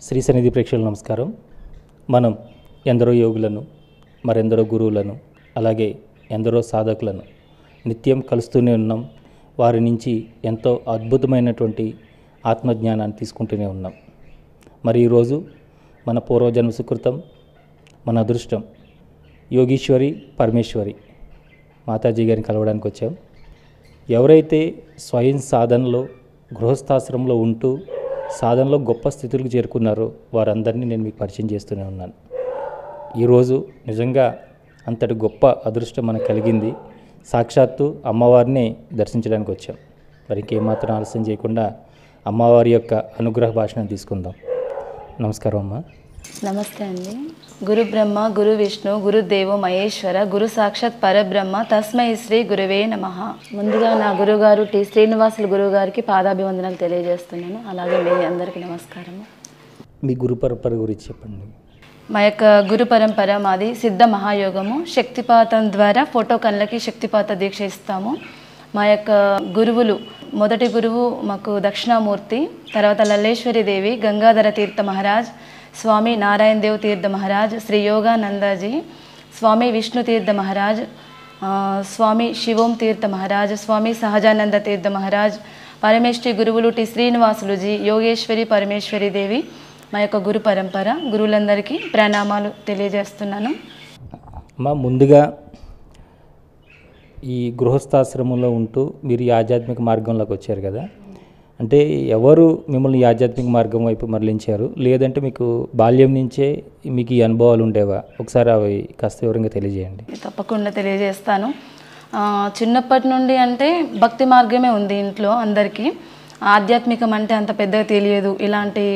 శ్రీ సన్నిధి ప్రేక్షకులకు నమస్కారం. మనం ఎందరో యోగులను, మరెందరో గురువులను, అలాగే ఎందరో సాధకులను నిత్యం కలుస్తూనే ఉన్నాం. వారి నుంచి ఎంతో అద్భుతమైనటువంటి ఆత్మజ్ఞానాన్ని తీసుకుంటూనే ఉన్నాం. మరి ఈరోజు మన పూర్వజన్మ సుకృతం, మన అదృష్టం యోగీశ్వరి పరమేశ్వరి మాతాజీ గారిని కలవడానికి వచ్చాం. ఎవరైతే స్వయం సాధనలో గృహస్థాశ్రమంలో ఉంటూ సాధనలో గొప్ప స్థితులకు చేరుకున్నారో వారందరినీ నేను మీకు పరిచయం చేస్తూనే ఉన్నాను. ఈరోజు నిజంగా అంతటి గొప్ప అదృష్టం మనకు కలిగింది. సాక్షాత్తు అమ్మవారిని దర్శించడానికి వచ్చాం. మరి ఇంకేమాత్రం ఆలస్యం చేయకుండా అమ్మవారి యొక్క అనుగ్రహ భాషను తీసుకుందాం. నమస్కారం అమ్మ. నమస్తే అండి. గురు బ్రహ్మ, గురు విష్ణు, గురుదేవో మహేశ్వర, గురు సాక్షాత్ పరబ్రహ్మ, తస్మై శ్రీ గురువే నమః. ముందుగా నా గురుగారు టి శ్రీనివాసులు గురువుగారికి పాదాభివందనాలు తెలియజేస్తున్నాను. అలాగే మీ అందరికీ నమస్కారము. మీ గురు పరంపర గురించి చెప్పండి. మా యొక్క గురు పరంపర మాది సిద్ధ మహాయోగము. శక్తిపాతం ద్వారా ఫోటో కళ్ళకి శక్తిపాత దీక్ష ఇస్తాము. మా యొక్క గురువులు, మొదటి గురువు మాకు దక్షిణామూర్తి, తర్వాత లల్లేశ్వరి దేవి, గంగాధర తీర్థ మహారాజ్, స్వామి నారాయణ దేవ్ తీర్థ మహారాజ్, శ్రీ యోగానందజీ, స్వామి విష్ణు తీర్థ మహారాజ్, స్వామి శివోం తీర్థ మహారాజ్, స్వామి సహజానంద తీర్థ మహారాజ్, పరమేశ్వరి గురువులు టి శ్రీనివాసులుజీ, యోగేశ్వరి పరమేశ్వరి దేవి మా యొక్క గురు పరంపర. గురువులందరికీ ప్రణామాలు తెలియజేస్తున్నాను. ముందుగా ఈ గృహస్థాశ్రమంలో ఉంటూ మీరు ఈ ఆధ్యాత్మిక మార్గంలోకి వచ్చారు కదా, అంటే ఎవరు మిమ్మల్ని ఈ ఆధ్యాత్మిక మార్గం వైపు మరలించారు, లేదంటే మీకు బాల్యం నుంచే మీకు ఈ అనుభవాలు ఉండేవా? ఒకసారి అవి కాస్త వివరంగా తెలియజేయండి. తప్పకుండా తెలియజేస్తాను. చిన్నప్పటి నుండి అంటే భక్తి మార్గమే ఉంది ఇంట్లో అందరికీ. ఆధ్యాత్మికం అంటే అంత పెద్దగా తెలియదు, ఇలాంటి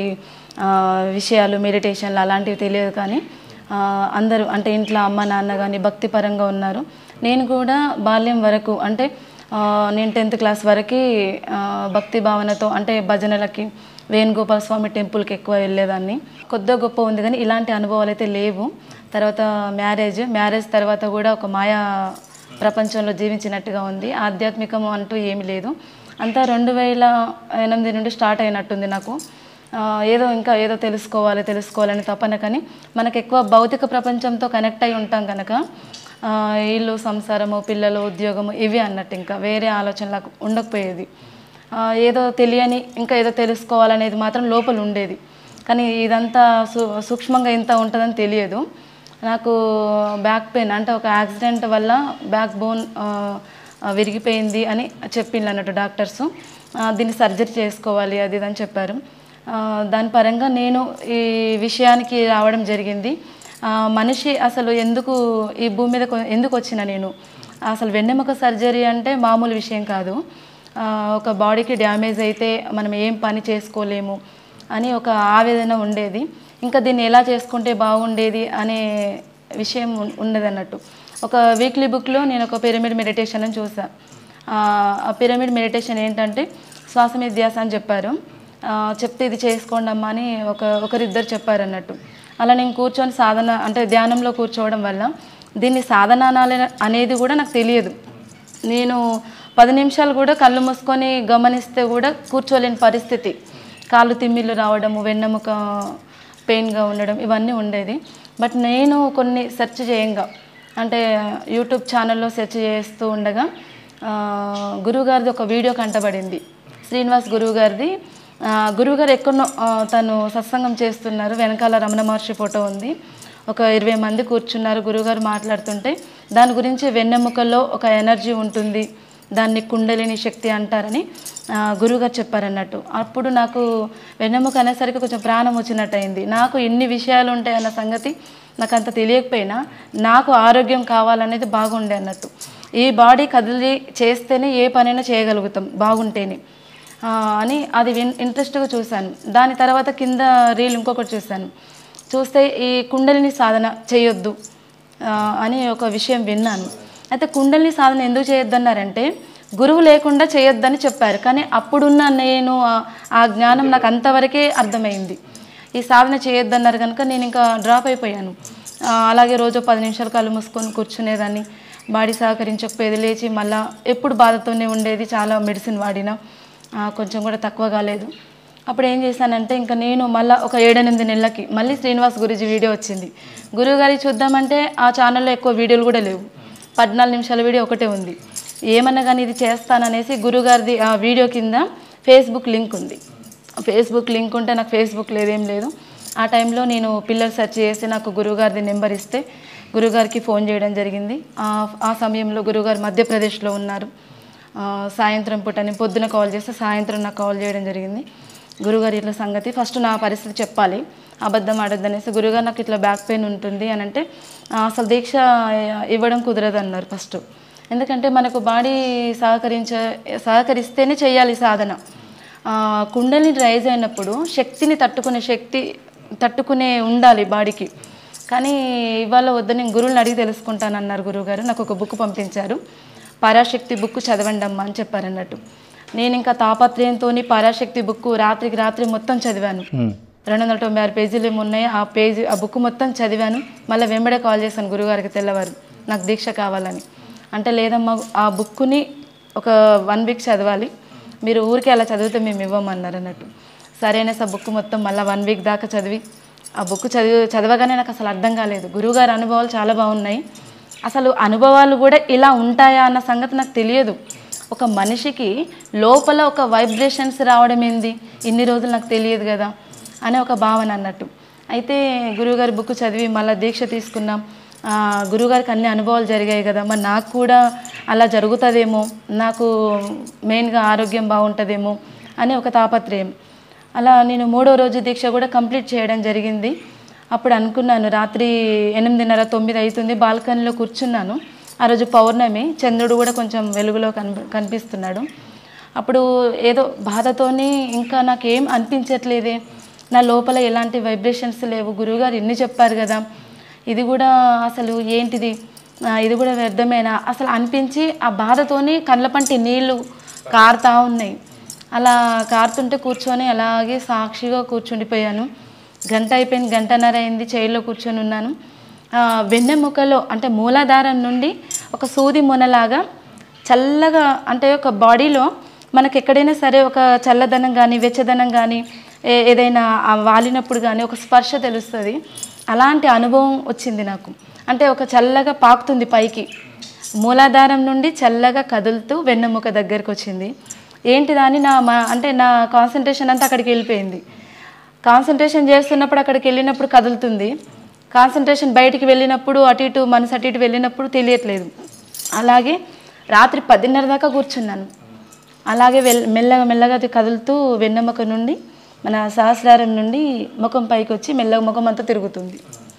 విషయాలు మెడిటేషన్లు అలాంటివి తెలియదు. కానీ అందరూ అంటే ఇంట్లో అమ్మ నాన్న కానీ భక్తి పరంగా ఉన్నారు. నేను కూడా బాల్యం వరకు అంటే నేను 10th క్లాస్ వరకు భక్తి భావనతో అంటే భజనలకి, వేణుగోపాల స్వామి టెంపుల్కి ఎక్కువ వెళ్ళేదాన్ని. కొద్దిగా గొప్ప ఉంది కానీ ఇలాంటి అనుభవాలు అయితే లేవు. తర్వాత మ్యారేజ్ తర్వాత కూడా ఒక మాయా ప్రపంచంలో జీవించినట్టుగా ఉంది. ఆధ్యాత్మికం అంటూ ఏమీ లేదు. అంతా 2008 నుండి స్టార్ట్ అయినట్టుంది నాకు. ఇంకా ఏదో తెలుసుకోవాలని తపన. కానీ మనకు ఎక్కువ భౌతిక ప్రపంచంతో కనెక్ట్ అయి ఉంటాం కనుక ఇల్లు, సంసారము, పిల్లలు, ఉద్యోగము ఇవి అన్నట్టు ఇంకా వేరే ఆలోచనలకు ఉండకపోయేది. ఏదో తెలియని ఇంకా ఏదో తెలుసుకోవాలనేది మాత్రం లోపల ఉండేది. కానీ ఇదంతా సూక్ష్మంగా ఇంత ఉంటుందని తెలియదు. నాకు బ్యాక్ పెయిన్ అంటే ఒక యాక్సిడెంట్ వల్ల బ్యాక్ బోన్ విరిగిపోయింది అని చెప్పిండ్రు అన్నట్టు డాక్టర్సు. దీన్ని సర్జరీ చేసుకోవాలి అది అని చెప్పారు. దాని పరంగా నేను ఈ విషయానికి రావడం జరిగింది. మనిషి అసలు ఎందుకు ఈ భూమి మీద ఎందుకు వచ్చిన నేను అసలు వెన్నెముక సర్జరీ అంటే మామూలు విషయం కాదు. ఒక బాడీకి డ్యామేజ్ అయితే మనం ఏం పని చేసుకోలేము అని ఒక ఆవేదన ఉండేది. ఇంకా దీన్ని ఎలా చేసుకుంటే బాగుండేది అనే విషయం ఉండేది అన్నట్టు. ఒక వీక్లీ బుక్లో నేను ఒక పిరమిడ్ మెడిటేషన్ అని చూసాను. ఆ పిరమిడ్ మెడిటేషన్ ఏంటంటే శ్వాస మీద ధ్యాస అని చెప్పారు. చెప్తే ఇది చేసుకోండి అమ్మా అని ఒకరిద్దరు చెప్పారు అన్నట్టు. అలా నేను కూర్చొని సాధన అంటే ధ్యానంలో కూర్చోవడం వల్ల దీన్ని సాధన అనేది కూడా నాకు తెలియదు. నేను 10 నిమిషాలు కూడా కళ్ళు మూసుకొని గమనిస్తే కూడా కూర్చోలేని పరిస్థితి. కాళ్ళు తిమ్మిళ్ళు రావడము, వెన్నెముక పెయిన్గా ఉండడం ఇవన్నీ ఉండేది. బట్ నేను కొన్ని సెర్చ్ చేయంగా అంటే యూట్యూబ్ ఛానల్లో సెర్చ్ చేస్తూ ఉండగా గురువుగారిది ఒక వీడియో కంటబడింది. శ్రీనివాస్ గురువుగారిది. గురువుగారు ఎక్కడో తను సత్సంగం చేస్తున్నారు. వెనకాల రమణ మహర్షి ఫోటో ఉంది. ఒక 20 మంది కూర్చున్నారు. గురువుగారు మాట్లాడుతుంటే దాని గురించి వెన్నెముకల్లో ఒక ఎనర్జీ ఉంటుంది, దాన్ని కుండలిని శక్తి అంటారని గురువుగారు చెప్పారన్నట్టు. అప్పుడు నాకు వెన్నెముక అనేసరికి కొంచెం ప్రాణం వచ్చినట్టు అయింది. నాకు ఇన్ని విషయాలు ఉంటాయన్న సంగతి నాకు అంత తెలియకపోయినా నాకు ఆరోగ్యం కావాలనేది బాగుండే అన్నట్టు. ఈ బాడీ కదిలి చేస్తేనే ఏ పనైనా చేయగలుగుతాం బాగుంటేనే అని అది ఇంట్రెస్ట్గా చూశాను. దాని తర్వాత కింద రీల్ ఇంకొకటి చూస్తే ఈ కుండలిని సాధన చేయొద్దు అని ఒక విషయం విన్నాను. అయితే కుండలిని సాధన ఎందుకు చేయొద్దన్నారంటే గురువు లేకుండా చేయొద్దని చెప్పారు. కానీ అప్పుడున్న నేను ఆ జ్ఞానం నాకు అంతవరకే అర్థమైంది. ఈ సాధన చేయొద్దన్నారు కనుక నేను ఇంకా డ్రాప్ అయిపోయాను. అలాగే రోజు 10 నిమిషాలు కళ్ళు మూసుకొని కూర్చునేదాన్ని. బాడీ సహకరించకపోయేది, లేచి మళ్ళీ ఎప్పుడు బాధతోనే ఉండేది. చాలా మెడిసిన్ వాడినా కొంచెం కూడా తక్కువ కాలేదు. అప్పుడు ఏం చేశానంటే ఇంకా నేను మళ్ళీ ఒక 7-8 నెలలకి మళ్ళీ శ్రీనివాస్ గురూజీ వీడియో వచ్చింది. గురువుగారి చూద్దామంటే ఆ ఛానల్లో ఎక్కువ వీడియోలు కూడా లేవు, 14 నిమిషాల వీడియో ఒకటే ఉంది. ఏమన్నా కానీ ఇది చేస్తాననేసి గురువుగారిది ఆ వీడియో కింద ఫేస్బుక్ లింక్ ఉంది. ఫేస్బుక్ లింక్ ఉంటే నాకు ఫేస్బుక్ లేదేం లేదు. ఆ టైంలో నేను పిల్లలు సెర్చ్ చేసి నాకు గురువుగారిది నెంబర్ ఇస్తే గురువుగారికి ఫోన్ చేయడం జరిగింది. ఆ సమయంలో గురువుగారు మధ్యప్రదేశ్లో ఉన్నారు. సాయంత్రం పూట నేను పొద్దున కాల్ చేస్తే సాయంత్రం నాకు కాల్ చేయడం జరిగింది. గురుగారు ఇట్లా సంగతి, ఫస్ట్ నా పరిస్థితి చెప్పాలి, అబద్ధం ఆడొద్దనేసి. గురుగారు నాకు ఇట్లా బ్యాక్ పెయిన్ ఉంటుంది అని అంటే అసలు దీక్ష ఇవ్వడం కుదరదు అన్నారు ఫస్ట్. ఎందుకంటే మనకు బాడీ సహకరిస్తేనే చేయాలి సాధన. కుండలిని రైజ్ అయినప్పుడు తట్టుకునే ఉండాలి బాడీకి. కానీ ఇవాళ వద్దని నేను గురువుని అడిగి తెలుసుకుంటానన్నారు గురువుగారు. నాకు ఒక బుక్ పంపించారు, పరాశక్తి బుక్ చదవండి అమ్మా అని చెప్పారన్నట్టు. నేను ఇంకా తాపత్రయంతో పరాశక్తి బుక్ రాత్రికి రాత్రి మొత్తం చదివాను. 296 పేజీలు ఏమి ఉన్నాయి, ఆ బుక్ మొత్తం చదివాను. మళ్ళీ వెంబడే కాల్ చేశాను గురువుగారికి తెల్లవారు, నాకు దీక్ష కావాలని. అంటే లేదమ్మా ఆ బుక్ని ఒక 1 వీక్ చదవాలి, మీరు ఊరికే అలా చదివితే మేము ఇవ్వమన్నారు అన్నట్టు. సరైన బుక్ మొత్తం మళ్ళీ 1 వీక్ దాకా చదివి ఆ బుక్ చదవగానే నాకు అసలు అర్థం కాలేదు. గురువుగారి అనుభవాలు చాలా బాగున్నాయి, అసలు అనుభవాలు కూడా ఇలా ఉంటాయా అన్న సంగతి నాకు తెలియదు. ఒక మనిషికి లోపల ఒక వైబ్రేషన్స్ రావడం ఏంది, ఇన్ని రోజులు నాకు తెలియదు కదా అనే ఒక భావన అన్నట్టు. అయితే గురువుగారి బుక్ చదివి మళ్ళీ దీక్ష తీసుకున్నాం. గురువుగారికి అన్ని అనుభవాలు జరిగాయి కదా, మరి నాకు కూడా అలా జరుగుతుందేమో, నాకు మెయిన్గా ఆరోగ్యం బాగుంటుందేమో అని ఒక తాపత్రయం. అలా నేను 3వ రోజు దీక్ష కూడా కంప్లీట్ చేయడం జరిగింది. అప్పుడు అనుకున్నాను, రాత్రి 8:30-9 అవుతుంది, బాల్కనీలో కూర్చున్నాను. ఆ రోజు పౌర్ణమి, చంద్రుడు కూడా కొంచెం వెలుగులో కనిపిస్తున్నాడు. అప్పుడు ఏదో బాధతోని ఇంకా నాకేం అనిపించట్లేదే, నా లోపల ఎలాంటి వైబ్రేషన్స్ లేవు, గురువుగారు ఇన్ని చెప్పారు కదా, ఇది కూడా అసలు ఏంటిది, ఇది కూడా వ్యర్థమేనా అసలు అనిపించి ఆ బాధతోని కళ్ళపంటి నీళ్ళు కారుతూ ఉన్నాయి. అలా కారుతుంటే కూర్చొని అలాగే సాక్షిగా కూర్చుండిపోయాను. గంట అయిపోయింది, 1:30 అయింది, చైర్లో కూర్చొని ఉన్నాను. వెన్నెముకలో అంటే మూలాధారం నుండి ఒక సూది మొనలాగా చల్లగా, అంటే ఒక బాడీలో మనకు ఎక్కడైనా సరే ఒక చల్లదనం కానీ వెచ్చదనం కానీ ఏదైనా వాలినప్పుడు కానీ ఒక స్పర్శ తెలుస్తుంది. అలాంటి అనుభవం వచ్చింది నాకు. అంటే ఒక చల్లగా పాకుతుంది పైకి, మూలాధారం నుండి చల్లగా కదులుతూ వెన్నెముక దగ్గరికి వచ్చింది. ఏంటిదని నా కాన్సన్ట్రేషన్ అంతా అక్కడికి వెళ్ళిపోయింది. కాన్సన్ట్రేషన్ చేస్తున్నప్పుడు అక్కడికి వెళ్ళినప్పుడు కదులుతుంది, కాన్సన్ట్రేషన్ బయటికి వెళ్ళినప్పుడు అటు ఇటు మనసు అటు ఇటు వెళ్ళినప్పుడు తెలియట్లేదు. అలాగే రాత్రి 10:30 దాకా కూర్చున్నాను. అలాగే మెల్లగా అది కదులుతూ వెన్నెముక నుండి మన సహస్రారం నుండి ముఖం పైకి వచ్చి మెల్లగా ముఖం అంతా తిరుగుతుంది.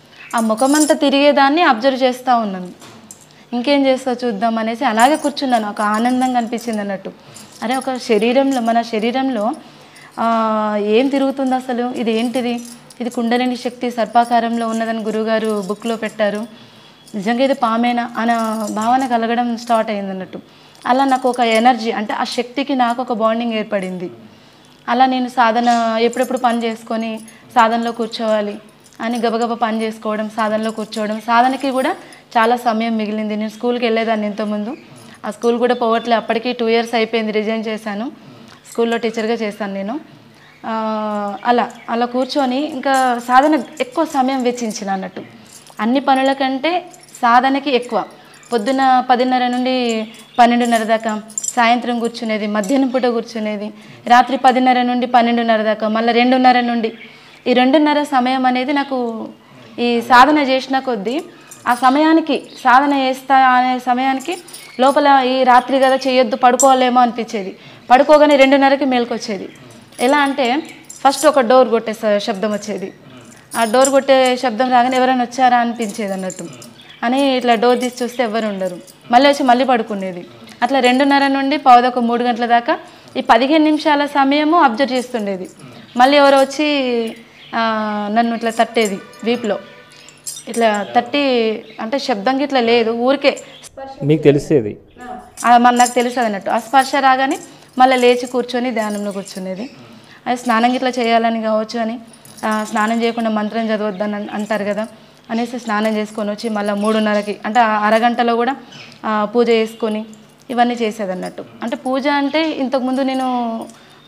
ఆ ముఖం అంతా తిరిగేదాన్ని అబ్జర్వ్ చేస్తూ ఉన్నాను. ఇంకేం చేస్తా చూద్దాం అనేసి అలాగే కూర్చున్నాను. ఒక ఆనందంగా అనిపించింది అన్నట్టు. అరే ఒక మన శరీరంలో ఏం తిరుగుతుంది అసలు, ఇది ఏంటిది, ఇది కుండలిని శక్తి సర్పాకారంలో ఉన్నదని గురువుగారు బుక్లో పెట్టారు, నిజంగా ఇది పామేనా అన్న భావన కలగడం స్టార్ట్ అయింది అన్నట్టు. అలా నాకు ఒక ఎనర్జీ, అంటే ఆ శక్తికి నాకు ఒక బాండింగ్ ఏర్పడింది. అలా నేను సాధన ఎప్పుడెప్పుడు పని చేసుకొని సాధనలో కూర్చోవాలి అని గబగబా పని చేసుకోవడం, సాధనలో కూర్చోవడం. సాధనకి కూడా చాలా సమయం మిగిలింది. నేను స్కూల్కి వెళ్ళేదాన్ని ఇంతకుముందు, ఆ స్కూల్ కూడా పోవట్లే, అప్పటికి 2 years అయిపోయింది, రిజైన్ చేశాను. స్కూల్లో టీచర్గా చేశాను నేను. అలా కూర్చొని ఇంకా సాధన ఎక్కువ సమయం వెచ్చించిన అన్నట్టు. అన్ని పనుల కంటే సాధనకి ఎక్కువ. పొద్దున 10:30 నుండి 12:30 దాకా సాయంత్రం కూర్చునేది, మధ్యాహ్నం పూట కూర్చునేది, రాత్రి 10:30 నుండి 12:30 దాకా, మళ్ళీ 2:30 నుండి. ఈ 2:30 సమయం అనేది నాకు ఈ సాధన చేసిన కొద్దీ ఆ సమయానికి సాధన చేస్తా అనే సమయానికి లోపల ఈ రాత్రి కదా చేయొద్దు, పడుకోవాలేమో అనిపించేది. పడుకోగానే 2:30కి మేల్కొచ్చేది. ఎలా అంటే ఫస్ట్ ఒక డోర్ కొట్టే శబ్దం వచ్చేది. ఆ డోర్ కొట్టే శబ్దం రాగానే ఎవరైనా వచ్చారా అనిపించేది అన్నట్టు. అని ఇట్లా డోర్ తీసి చూస్తే ఎవరు ఉండరు, మళ్ళీ వచ్చి మళ్ళీ పడుకునేది. అట్లా 2:30 నుండి 2:15, 3 గంటల దాకా ఈ 15 నిమిషాల సమయము అబ్జర్వ్ చేస్తుండేది. మళ్ళీ ఎవరో వచ్చి నన్ను ఇట్లా తట్టేది వీపులో, ఇట్లా తట్టి, అంటే శబ్దంకి ఇట్లా లేదు, ఊరికే మీకు తెలిసేది, నాకు తెలుస్తుంది అన్నట్టు. ఆ స్పర్శ రాగానే మళ్ళీ లేచి కూర్చొని ధ్యానంలో కూర్చునేది. అది స్నానం ఇట్లా చేయాలని కావచ్చు అని, స్నానం చేయకుండా మంత్రం చదవద్దని అంటారు కదా అనేసి స్నానం చేసుకొని వచ్చి మళ్ళీ 3:30కి, అంటే అరగంటలో కూడా పూజ చేసుకొని ఇవన్నీ చేసేది అన్నట్టు. అంటే పూజ అంటే ఇంతకుముందు నేను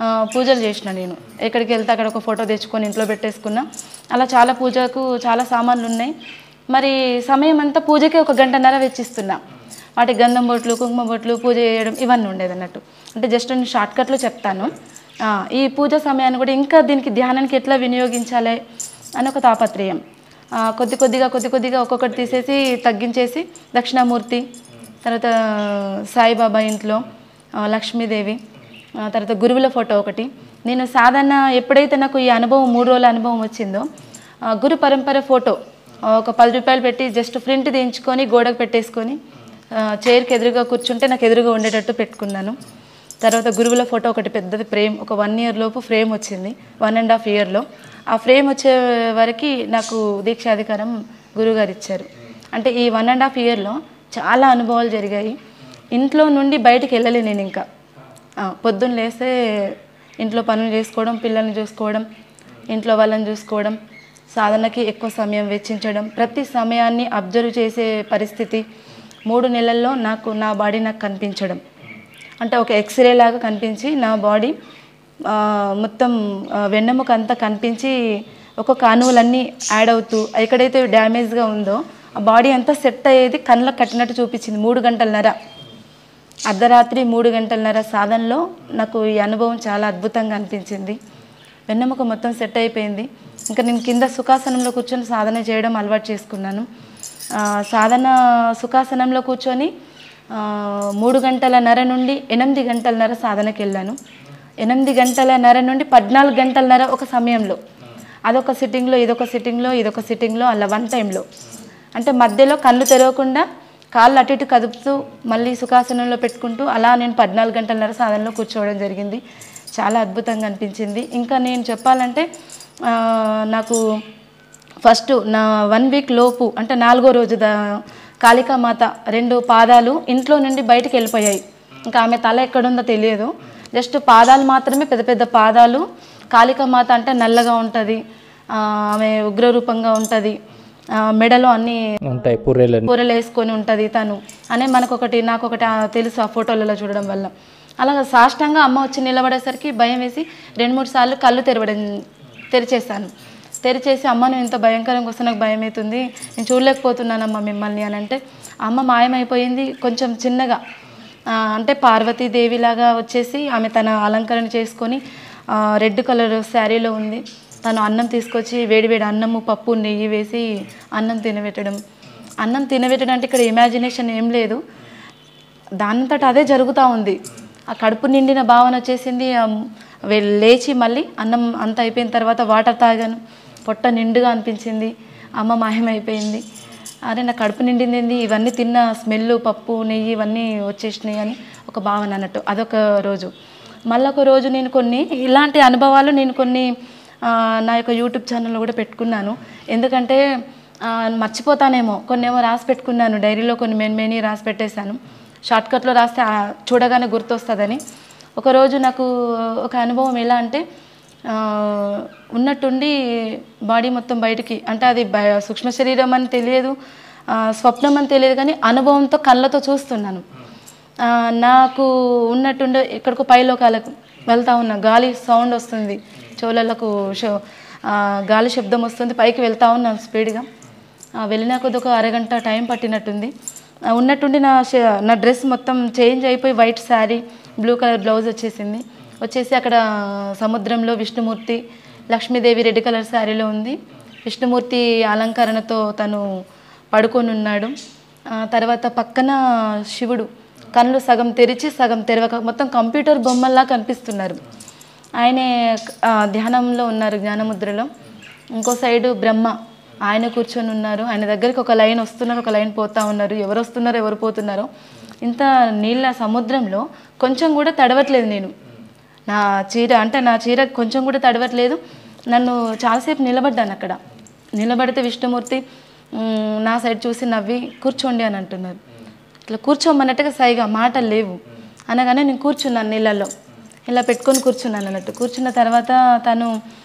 పూజలు చేసిన నేను. ఎక్కడికి వెళ్తే అక్కడ ఒక ఫోటో తెచ్చుకొని ఇంట్లో పెట్టేసుకున్నా. అలా చాలా పూజకు చాలా సామాన్లు ఉన్నాయి. మరి సమయం అంతా పూజకే 1 గంటన్నర వెచ్చిస్తున్నా. వాటి గంధం బొట్లు, కుంకుమ బొట్లు, పూజ చేయడం ఇవన్నీ ఉండేది అన్నట్టు. అంటే జస్ట్ నేను షార్ట్కట్లో చెప్తాను. ఈ పూజ సమయాన్ని కూడా ఇంకా దీనికి ధ్యానానికి ఎట్లా వినియోగించాలి అని ఒక తాపత్రయం. కొద్ది కొద్దిగా ఒక్కొక్కటి తీసేసి తగ్గించేసి దక్షిణామూర్తి, తర్వాత సాయిబాబా ఇంట్లో, లక్ష్మీదేవి, తర్వాత గురువుల ఫోటో ఒకటి. నేను సాధారణ ఎప్పుడైతే నాకు ఈ అనుభవం 3 రోజుల అనుభవం వచ్చిందో గురు పరంపర ఫోటో ఒక 10 రూపాయలు పెట్టి జస్ట్ ప్రింట్ తీయించుకొని గోడకు పెట్టేసుకొని చైర్కి ఎదురుగా కూర్చుంటే నాకు ఎదురుగా ఉండేటట్టు పెట్టుకున్నాను. తర్వాత గురువుల ఫోటో ఒకటి పెద్దది ఫ్రేమ్, ఒక 1 ఇయర్ లోపు ఫ్రేమ్ వచ్చింది, 1.5 ఇయర్లో. ఆ ఫ్రేమ్ వచ్చే వరకు నాకు దీక్షాధికారం గురువుగారు ఇచ్చారు. అంటే ఈ 1.5 ఇయర్లో చాలా అనుభవాలు జరిగాయి. ఇంట్లో నుండి బయటికి వెళ్ళలే నేను ఇంకా. పొద్దున్న లేస్తే ఇంట్లో పనులు చేసుకోవడం, పిల్లల్ని చూసుకోవడం, ఇంట్లో వాళ్ళని చూసుకోవడం, సాధనకి ఎక్కువ సమయం వెచ్చించడం, ప్రతి సమయాన్ని అబ్జర్వ్ చేసే పరిస్థితి. 3 నెలల్లో నా బాడీ నాకు కనిపించడం, అంటే ఒక ఎక్స్రే లాగా కనిపించి నా బాడీ మొత్తం వెన్నెముక అంతా కనిపించి ఒక్కొక్క అణువులన్నీ యాడ్ అవుతూ ఎక్కడైతే డ్యామేజ్గా ఉందో ఆ బాడీ అంతా సెట్ అయ్యేది కళ్ళకు కట్టినట్టు చూపించింది. 3 గంటలన్నర అర్ధరాత్రి 3 గంటలన్నర సాధనలో నాకు ఈ అనుభవం చాలా అద్భుతంగా అనిపించింది. వెన్నెముక మొత్తం సెట్ అయిపోయింది. ఇంకా నేను కింద సుఖాసనంలో కూర్చొని సాధన చేయడం అలవాటు చేసుకున్నాను. సాధన సుఖాసనంలో కూర్చొని 3 గంటలన్నర నుండి 8 గంటలన్నర సాధనకి వెళ్ళాను. 8 గంటలన్నర నుండి 14 గంటలన్నర ఒక సమయంలో, అదొక సిట్టింగ్లో, ఇదొక సిట్టింగ్లో అలా 1 టైంలో. అంటే మధ్యలో కళ్ళు తెరవకుండా కాళ్ళు అటు ఇటు కదుపుతూ మళ్ళీ సుఖాసనంలో పెట్టుకుంటూ అలా నేను 14 గంటలన్నర సాధనలో కూర్చోవడం జరిగింది. చాలా అద్భుతంగా అనిపించింది. ఇంకా నేను చెప్పాలంటే నాకు ఫస్ట్ నా 1 వీక్ లోపు, అంటే 4వ రోజు కాళికామాత 2 పాదాలు ఇంట్లో నుండి బయటికి వెళ్ళిపోయాయి. ఇంకా ఆమె తల ఎక్కడుందో తెలియదు, జస్ట్ పాదాలు మాత్రమే, పెద్ద పెద్ద పాదాలు. కాళికామాత అంటే నల్లగా ఉంటుంది, ఆమె ఉగ్రరూపంగా ఉంటుంది, మెడలో అన్నీ ఉంటాయి, పూరెలు వేసుకొని ఉంటుంది తను అనే నాకొకటి తెలుసు ఆ ఫోటోలలో చూడడం వల్ల. అలాగా సాష్టంగా అమ్మ వచ్చి నిలబడేసరికి భయం వేసి 2-3 సార్లు కళ్ళు తెరిచేసి అమ్మ నువ్వు ఇంత భయంకరంగా వస్తే నాకు భయం అవుతుంది, నేను చూడలేకపోతున్నానమ్మ మిమ్మల్ని అని అంటే అమ్మ మాయమైపోయింది. కొంచెం చిన్నగా అంటే పార్వతీదేవిలాగా వచ్చేసి ఆమె తన అలంకరణ చేసుకొని రెడ్ కలర్ శారీలో ఉంది. తను అన్నం తీసుకొచ్చి వేడివేడి అన్నము, పప్పు, నెయ్యి వేసి అన్నం తినబెట్టడం అంటే ఇక్కడ ఇమాజినేషన్ ఏం లేదు, దానంతట అదే జరుగుతూ ఉంది. ఆ కడుపు నిండిన భావన వచ్చేసింది. లేచి మళ్ళీ అన్నం అంతా అయిపోయిన తర్వాత వాటర్ తాగాను, పొట్ట నిండుగా అనిపించింది, అమ్మ మాయమైపోయింది. అరే నా కడుపు నిండింది, ఇవన్నీ తిన్న స్మెల్, పప్పు, నెయ్యి ఇవన్నీ వచ్చేసినాయి అని ఒక భావన అన్నట్టు. అదొక రోజు. మళ్ళొక రోజు నేను ఇలాంటి అనుభవాలు కొన్ని నా యొక్క యూట్యూబ్ ఛానల్లో కూడా పెట్టుకున్నాను. ఎందుకంటే మర్చిపోతానేమో, కొన్నేమో రాసి పెట్టుకున్నాను డైరీలో, కొన్ని మెయిన్ రాసి పెట్టేశాను. షార్ట్కట్లో రాస్తే చూడగానే గుర్తొస్తుందని. ఒకరోజు నాకు ఒక అనుభవం ఎలా అంటే ఉన్నట్టుండి బాడీ మొత్తం బయటికి, అంటే అది సూక్ష్మ శరీరం అని తెలియదు, స్వప్నం అని తెలియదు, కానీ అనుభవంతో కళ్ళతో చూస్తున్నాను. నాకు ఉన్నట్టుండి ఎక్కడికో పైలోకాలకు వెళ్తూ ఉన్నా, గాలి సౌండ్ వస్తుంది, చెవులకు గాలి శబ్దం వస్తుంది, పైకి వెళ్తూ ఉన్నాను స్పీడ్గా. వెళ్ళినా కొద్ది ఒక అరగంట టైం పట్టినట్టుంది. ఉన్నట్టుండి నా డ్రెస్ మొత్తం చేంజ్ అయిపోయి white sari, blue colour blouse వచ్చేసి అక్కడ సముద్రంలో విష్ణుమూర్తి, లక్ష్మీదేవి రెడ్ కలర్ శారీలో ఉంది. విష్ణుమూర్తి అలంకరణతో తను పడుకొని ఉన్నాడు. తర్వాత పక్కన శివుడు కళ్ళు సగం తెరిచి సగం తెరవక మొత్తం కంప్యూటర్ బొమ్మల్లా కనిపిస్తున్నారు. ఆయనే ధ్యానంలో ఉన్నారు, జ్ఞానముద్రలో. ఇంకో సైడు బ్రహ్మ, ఆయన కూర్చొని ఉన్నారు. ఆయన దగ్గరికి ఒక లైన్ వస్తున్నారు, ఒక లైన్ పోతూ ఉన్నారు. ఎవరు వస్తున్నారో ఎవరు పోతున్నారో. ఇంత నీళ్ళ సముద్రంలో కొంచెం కూడా తడవట్లేదు నేను. నా చీర కొంచెం కూడా తడవట్లేదు. నన్ను చాలాసేపు నిలబడ్డాను అక్కడ. నిలబడితే విష్ణుమూర్తి నా సైడ్ చూసి నవ్వి కూర్చోండి అని అంటున్నారు. ఇట్లా కూర్చోమన్నట్టుగా సైగా, మాటలు లేవు. అనగానే నేను కూర్చున్నాను, నీళ్ళల్లో ఇలా పెట్టుకొని కూర్చున్నాను అన్నట్టు. కూర్చున్న తర్వాత తను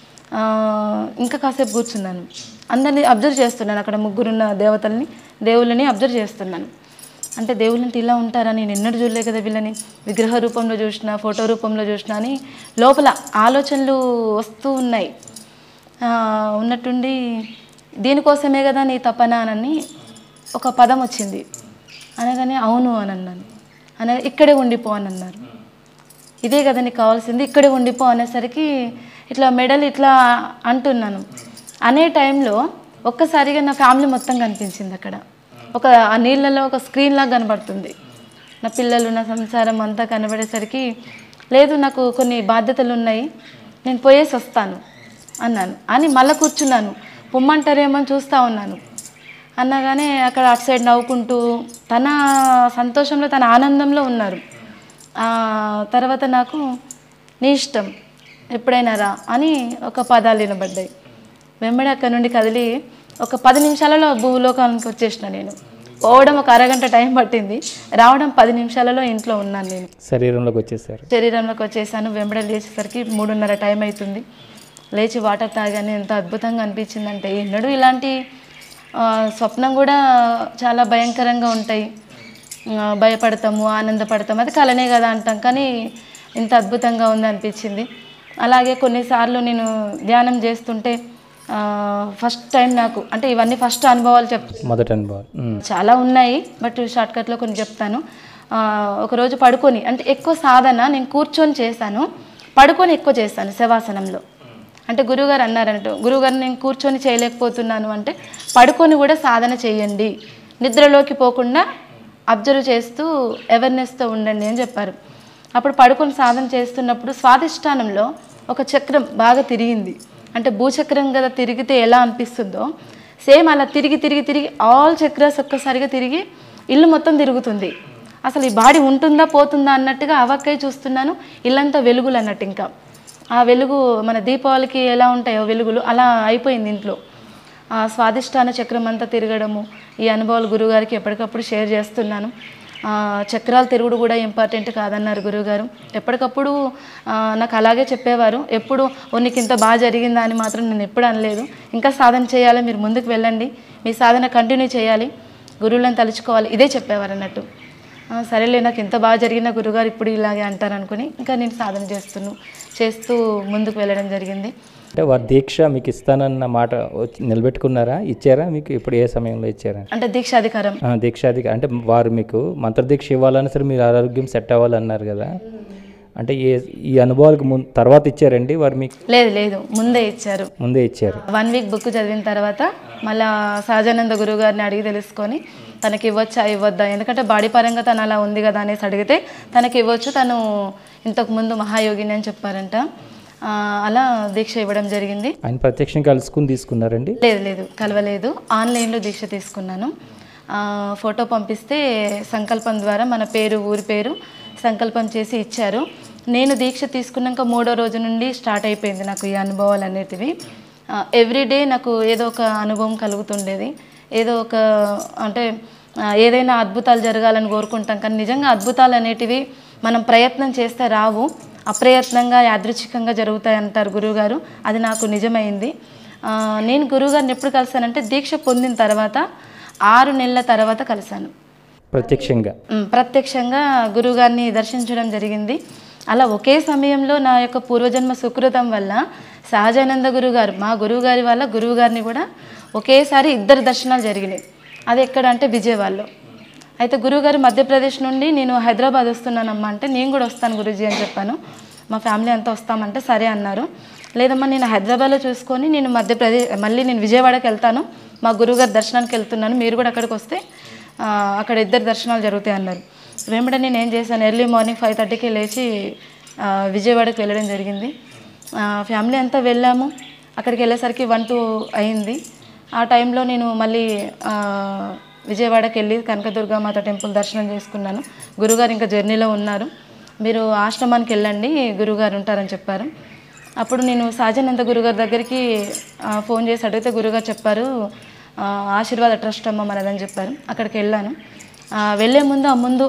ఇంకా కాసేపు కూర్చున్నాను. అందరినీ అబ్జర్వ్ చేస్తున్నాను, అక్కడ ముగ్గురున్న దేవుళ్ళని అబ్జర్వ్ చేస్తున్నాను. అంటే దేవుళ్ళంటే ఇలా ఉంటారా, నేను ఎన్నడూ చూడలే కదా వీళ్ళని, విగ్రహ రూపంలో చూసిన, ఫోటో రూపంలో చూసిన అని లోపల ఆలోచనలు వస్తూ ఉన్నాయి. ఉన్నట్టుండి దీనికోసమే కదా నీ తపన అని ఒక పదం వచ్చింది. అనగానే అవును అని అన్నాను. ఇక్కడే ఉండిపో అని అన్నారు. ఇదే కదా నీకు కావాల్సింది, ఇక్కడే ఉండిపో అనేసరికి ఇట్లా మెడల్ ఇట్లా అంటున్నాను. అనే టైంలో ఒక్కసారిగా నా ఫ్యామిలీ మొత్తం కనిపించింది అక్కడ. ఆ నీళ్ళలో ఒక స్క్రీన్ లాగా కనబడుతుంది. నా పిల్లలు, నా సంసారం అంతా కనబడేసరికి లేదు నాకు కొన్ని బాధ్యతలు ఉన్నాయి, నేను పోయేసి వస్తాను అన్నాను. అని మళ్ళీ కూర్చున్నాను. పొమ్మంటారేమో అని చూస్తూ ఉన్నాను. అన్నగానే అక్కడ అటు సైడ్ నవ్వుకుంటూ తన సంతోషంలో, తన ఆనందంలో ఉన్నారు. తర్వాత నాకు నీ ఇష్టం ఎప్పుడైనా రా అని ఒక పదాలు వినబడ్డాయి. వెంబడి అక్కడ నుండి కదిలి ఒక 10 నిమిషాలలో భూలోకానికి వచ్చేసిన. నేను పోవడం ఒక అరగంట టైం పట్టింది, రావడం 10 నిమిషాలలో ఇంట్లో ఉన్నాను. నేను శరీరంలోకి వచ్చేసాను. వెంబడి లేచేసరికి 3:30 టైం అవుతుంది. లేచి వాటర్ తాగానే ఎంత అద్భుతంగా అనిపించిందంటే, ఎన్నడూ ఇలాంటి స్వప్నం కూడా చాలా భయంకరంగా ఉంటాయి, భయపడతాము, ఆనందపడతాము, అది కలనే కదా అంటాం, కానీ ఇంత అద్భుతంగా ఉంది అనిపించింది. అలాగే కొన్నిసార్లు నేను ధ్యానం చేస్తుంటే ఫస్ట్ టైం నాకు, అంటే ఇవన్నీ ఫస్ట్ అనుభవాలు మొదటి అనుభవాలు చాలా ఉన్నాయి, బట్ షార్ట్కట్లో కొన్ని చెప్తాను. ఒకరోజు పడుకొని, అంటే ఎక్కువ సాధన నేను కూర్చొని చేశాను, పడుకొని ఎక్కువ చేస్తాను శవాసనంలో. అంటే గురువుగారు అన్నారంట, గురువుగారు నేను కూర్చొని చేయలేకపోతున్నాను అంటే పడుకొని కూడా సాధన చేయండి, నిద్రలోకి పోకుండా అబ్జర్వ్ చేస్తూ అవేర్నెస్తో ఉండండి అని చెప్పారు. అప్పుడు పడుకొని సాధన చేస్తున్నప్పుడు స్వాధిష్టానంలో ఒక చక్రం బాగా తిరిగింది. అంటే భూచక్రం కదా తిరిగితే ఎలా అనిపిస్తుందో సేమ్ అలా తిరిగి తిరిగి తిరిగి ఆల్ చక్రాస్ ఒక్కసారిగా తిరిగి ఇల్లు మొత్తం తిరుగుతుంది. అసలు ఈ బాడీ ఉంటుందా పోతుందా అన్నట్టుగా అవక్కై చూస్తున్నాను. ఇల్లంతా వెలుగులు అన్నట్టు, ఇంకా ఆ వెలుగు మన దీపావళికి ఎలా ఉంటాయో వెలుగులు అలా అయిపోయింది ఇంట్లో. ఆ స్వాధిష్టాన చక్రం అంతా తిరగడము, ఈ అనుభవాలు గురువుగారికి ఎప్పటికప్పుడు షేర్ చేస్తున్నాను. చక్రాలు తిరుగుడు కూడా ఇంపార్టెంట్ కాదన్నారు గురువుగారు. ఎప్పటికప్పుడు నాకు అలాగే చెప్పేవారు. ఎప్పుడు నీకు ఇంత బాగా జరిగిందా అని మాత్రం నేను ఎప్పుడు అనలేదు. ఇంకా సాధన చేయాలి, మీరు ముందుకు వెళ్ళండి, మీ సాధన కంటిన్యూ చేయాలి, గురువులను తలుచుకోవాలి, ఇదే చెప్పేవారు అన్నట్టు. సరేలే, నాకు ఎంత బాగా జరిగిన గురువుగారు ఇప్పుడు ఇలాగే అంటారు అనుకుని ఇంకా నేను సాధన చేస్తూ ముందుకు వెళ్ళడం జరిగింది. అంటే వారి దీక్ష మీకు ఇస్తానన్న మాట నిలబెట్టుకున్నారా, ఇచ్చారా మీకు? ఇప్పుడు ఏ సమయంలో ఇచ్చారా? అంటే దీక్షాధికారం అంటే వారు మీకు మంత్రదీక్ష ఇవ్వాలని సరే మీరు ఆరోగ్యం సెట్ అవ్వాలన్నారు కదా, అంటే ఈ అనుభవాలకు తర్వాత ఇచ్చారండి వారు మీకు? లేదు, ముందే ఇచ్చారు. 1 వీక్ బుక్ చదివిన తర్వాత మళ్ళా సహజానంద గురువు గారిని అడిగి తెలుసుకొని తనకి ఇవ్వచ్చా ఇవ్వద్దా, ఎందుకంటే బాడీ పరంగా తను అలా ఉంది కదా అనేసి అడిగితే తనకి ఇవ్వచ్చు, తను ఇంతకుముందు మహాయోగిని అని చెప్పారంట. అలా దీక్ష ఇవ్వడం జరిగింది. ఆయన ప్రత్యక్షంగా కలుసుకుని తీసుకున్నారండి? లేదు, కలవలేదు, ఆన్లైన్లో దీక్ష తీసుకున్నాను. ఫోటో పంపిస్తే సంకల్పం ద్వారా మన పేరు, ఊరి పేరు సంకల్పం చేసి ఇచ్చారు. నేను దీక్ష తీసుకున్నాక 3వ రోజు నుండి స్టార్ట్ అయిపోయింది నాకు ఈ అనుభవాలు అనేటివి. ఎవ్రీడే నాకు ఏదో ఒక అనుభవం కలుగుతుండేది, ఏదో ఒక, అంటే ఏదైనా అద్భుతాలు జరగాలని కోరుకుంటాం, కానీ నిజంగా అద్భుతాలు అనేటివి మనం ప్రయత్నం చేస్తే రావు, అప్రయత్నంగా యాదృచ్ఛికంగా జరుగుతాయి అంటారు గురువుగారు. అది నాకు నిజమైంది. నేను గురువుగారిని ఎప్పుడు కలిసానంటే దీక్ష పొందిన తర్వాత 6 నెలల తర్వాత కలిశాను. ప్రత్యక్షంగా గురువుగారిని దర్శించడం జరిగింది. అలా ఒకే సమయంలో నా యొక్క పూర్వజన్మ సుకృతం వల్ల సహజానంద గురువుగారు, మా గురువుగారి వల్ల గురువుగారిని కూడా ఒకేసారి 2 దర్శనాలు జరిగినాయి. అది ఎక్కడ అంటే విజయవాడలో. అయితే గురువుగారు మధ్యప్రదేశ్ నుండి నేను హైదరాబాద్ వస్తున్నానమ్మా అంటే నేను కూడా వస్తాను గురూజీ అని చెప్పాను. మా ఫ్యామిలీ అంతా వస్తామంటే సరే అన్నారు. లేదమ్మా నేను హైదరాబాద్లో చూసుకొని నేను మళ్ళీ నేను విజయవాడకి వెళ్తాను, మా గురువుగారి దర్శనానికి వెళ్తున్నాను, మీరు కూడా అక్కడికి వస్తే అక్కడ 2 దర్శనాలు జరుగుతాయి అన్నారు. వెంబడే నేను ఏం చేశాను, ఎర్లీ మార్నింగ్ 5:30కి లేచి విజయవాడకి వెళ్ళడం జరిగింది. ఫ్యామిలీ అంతా వెళ్ళాము. అక్కడికి వెళ్ళేసరికి 1-2 అయింది. ఆ టైంలో నేను మళ్ళీ విజయవాడకి వెళ్ళి కనకదుర్గామాత టెంపుల్ దర్శనం చేసుకున్నాను. గురుగారు ఇంకా జర్నీలో ఉన్నారు, మీరు ఆశ్రమానికి వెళ్ళండి, గురుగారు ఉంటారని చెప్పారు. అప్పుడు నేను సహజానంద గురుగారి దగ్గరికి ఫోన్ చేసి అడిగితే గురుగారు చెప్పారు ఆశీర్వాద ట్రస్ట్ అమ్మ మనదని చెప్పారు. అక్కడికి వెళ్ళాను. వెళ్ళే ముందు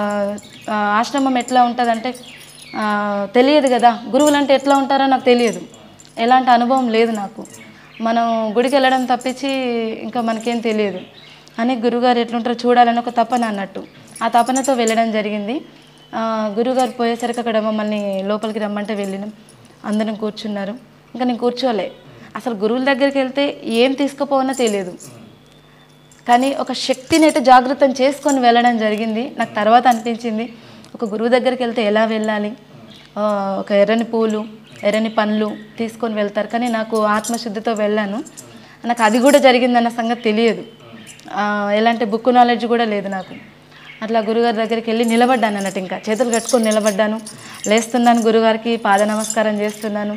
ఆశ్రమం ఎట్లా ఉంటుందంటే తెలియదు కదా, గురువులు అంటే ఎట్లా ఉంటారో నాకు తెలియదు, ఎలాంటి అనుభవం లేదు నాకు. మనం గుడికి వెళ్ళడం తప్పించి ఇంకా మనకేం తెలియదు అని గురువుగారు ఎట్లుంటారో చూడాలని ఒక తపన అన్నట్టు. ఆ తపనతో వెళ్ళడం జరిగింది. గురువుగారు పోయేసరికి అక్కడ మమ్మల్ని లోపలికి రమ్మంటే వెళ్ళినాం. అందరం కూర్చున్నారు. ఇంకా నేను కూర్చోలే. అసలు గురువుల దగ్గరికి వెళ్తే ఏం తీసుకుపోవనో తెలియదు, కానీ ఒక శక్తిని అయితే జాగృతం చేసుకొని వెళ్ళడం జరిగింది. నాకు తర్వాత అనిపించింది, ఒక గురువు దగ్గరికి వెళ్తే ఎలా వెళ్ళాలి, ఒక ఎర్రని పూలు ఎర్రని పండ్లు తీసుకొని వెళ్తారు, కానీ నాకు ఆత్మశుద్ధితో వెళ్ళాను. నాకు అది కూడా జరిగిందన్న సంగతి తెలియదు. ఎలాంటి బుక్ నాలెడ్జ్ కూడా లేదు నాకు. అట్లా గురుగారి దగ్గరికి వెళ్ళి నిలబడ్డాను అన్నట్టు, ఇంకా చేతులు కట్టుకొని నిలబడ్డాను. లేస్తున్నాను, గురుగారికి పాద నమస్కారం చేస్తున్నాను.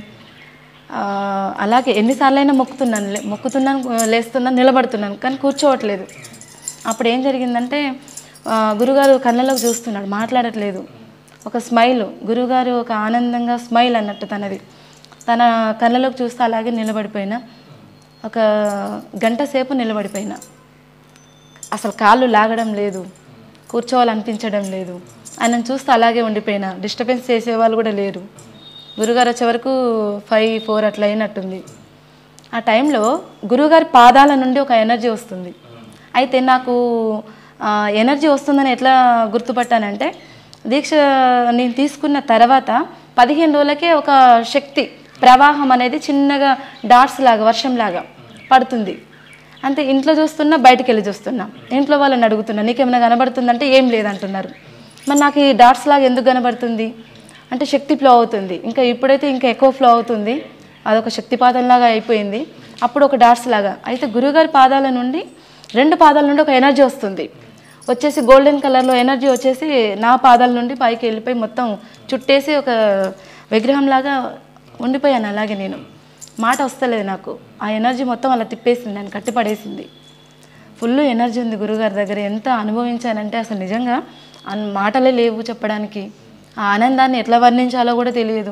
అలాగే ఎన్నిసార్లైనా మొక్కుతున్నాను, లేస్తున్నాను, నిలబడుతున్నాను, కానీ కూర్చోవట్లేదు. అప్పుడు ఏం జరిగిందంటే గురుగారు కళ్ళలోకి చూస్తున్నాడు, మాట్లాడట్లేదు. ఒక స్మైల్, గురుగారు ఒక ఆనందంగా స్మైల్ అన్నట్టు తన కళ్ళలోకి చూస్తే అలాగే నిలబడిపోయినా. ఒక గంట సేపు నిలబడిపోయినా. అసలు కాళ్ళు లాగడం లేదు, కూర్చోవాలనిపించడం లేదు. ఆయనను చూస్తే అలాగే ఉండిపోయినా. డిస్టర్బెన్స్ చేసేవాళ్ళు కూడా లేరు. గురుగారు వచ్చే వరకు 5-4 అట్లా అయినట్టుంది. ఆ టైంలో గురువుగారి పాదాల నుండి ఒక ఎనర్జీ వస్తుంది. అయితే నాకు ఎనర్జీ వస్తుందని ఎట్లా గుర్తుపట్టానంటే, దీక్ష నేను తీసుకున్న తర్వాత 15 రోజులకే ఒక శక్తి ప్రవాహం అనేది చిన్నగా డాట్స్ లాగా వర్షంలాగా పడుతుంది. అంతే. ఇంట్లో చూస్తున్నా, బయటికి వెళ్ళి చూస్తున్నా. ఇంట్లో వాళ్ళని అడుగుతున్నా, నీకేమైనా కనబడుతుందంటే ఏం లేదంటున్నారు. మరి నాకు ఈ డాట్స్ లాగా ఎందుకు కనబడుతుంది అంటే శక్తి ఫ్లో అవుతుంది. ఇంకా ఇప్పుడైతే ఇంకా ఎక్కువ ఫ్లో అవుతుంది, అదొక శక్తిపాతంలాగా అయిపోయింది. అప్పుడు ఒక డాట్స్ లాగా. అయితే గురువుగారి పాదాల నుండి 2 పాదాల నుండి ఒక ఎనర్జీ వస్తుంది. వచ్చేసి గోల్డెన్ కలర్లో ఎనర్జీ వచ్చేసి నా పాదాల నుండి పైకి వెళ్ళిపోయి మొత్తం చుట్టేసి ఒక విగ్రహంలాగా ఉండిపోయాను. అలాగే నేను మాట వస్తలేదు నాకు. ఆ ఎనర్జీ మొత్తం అలా తిప్పేసింది, నన్ను కట్టిపడేసింది. ఫుల్ ఎనర్జీ ఉంది గురుగారి దగ్గర. ఎంత అనుభవించానంటే అసలు నిజంగా మాటలే లేవు చెప్పడానికి. ఆ ఆనందాన్ని ఎట్లా వర్ణించాలో కూడా తెలియదు.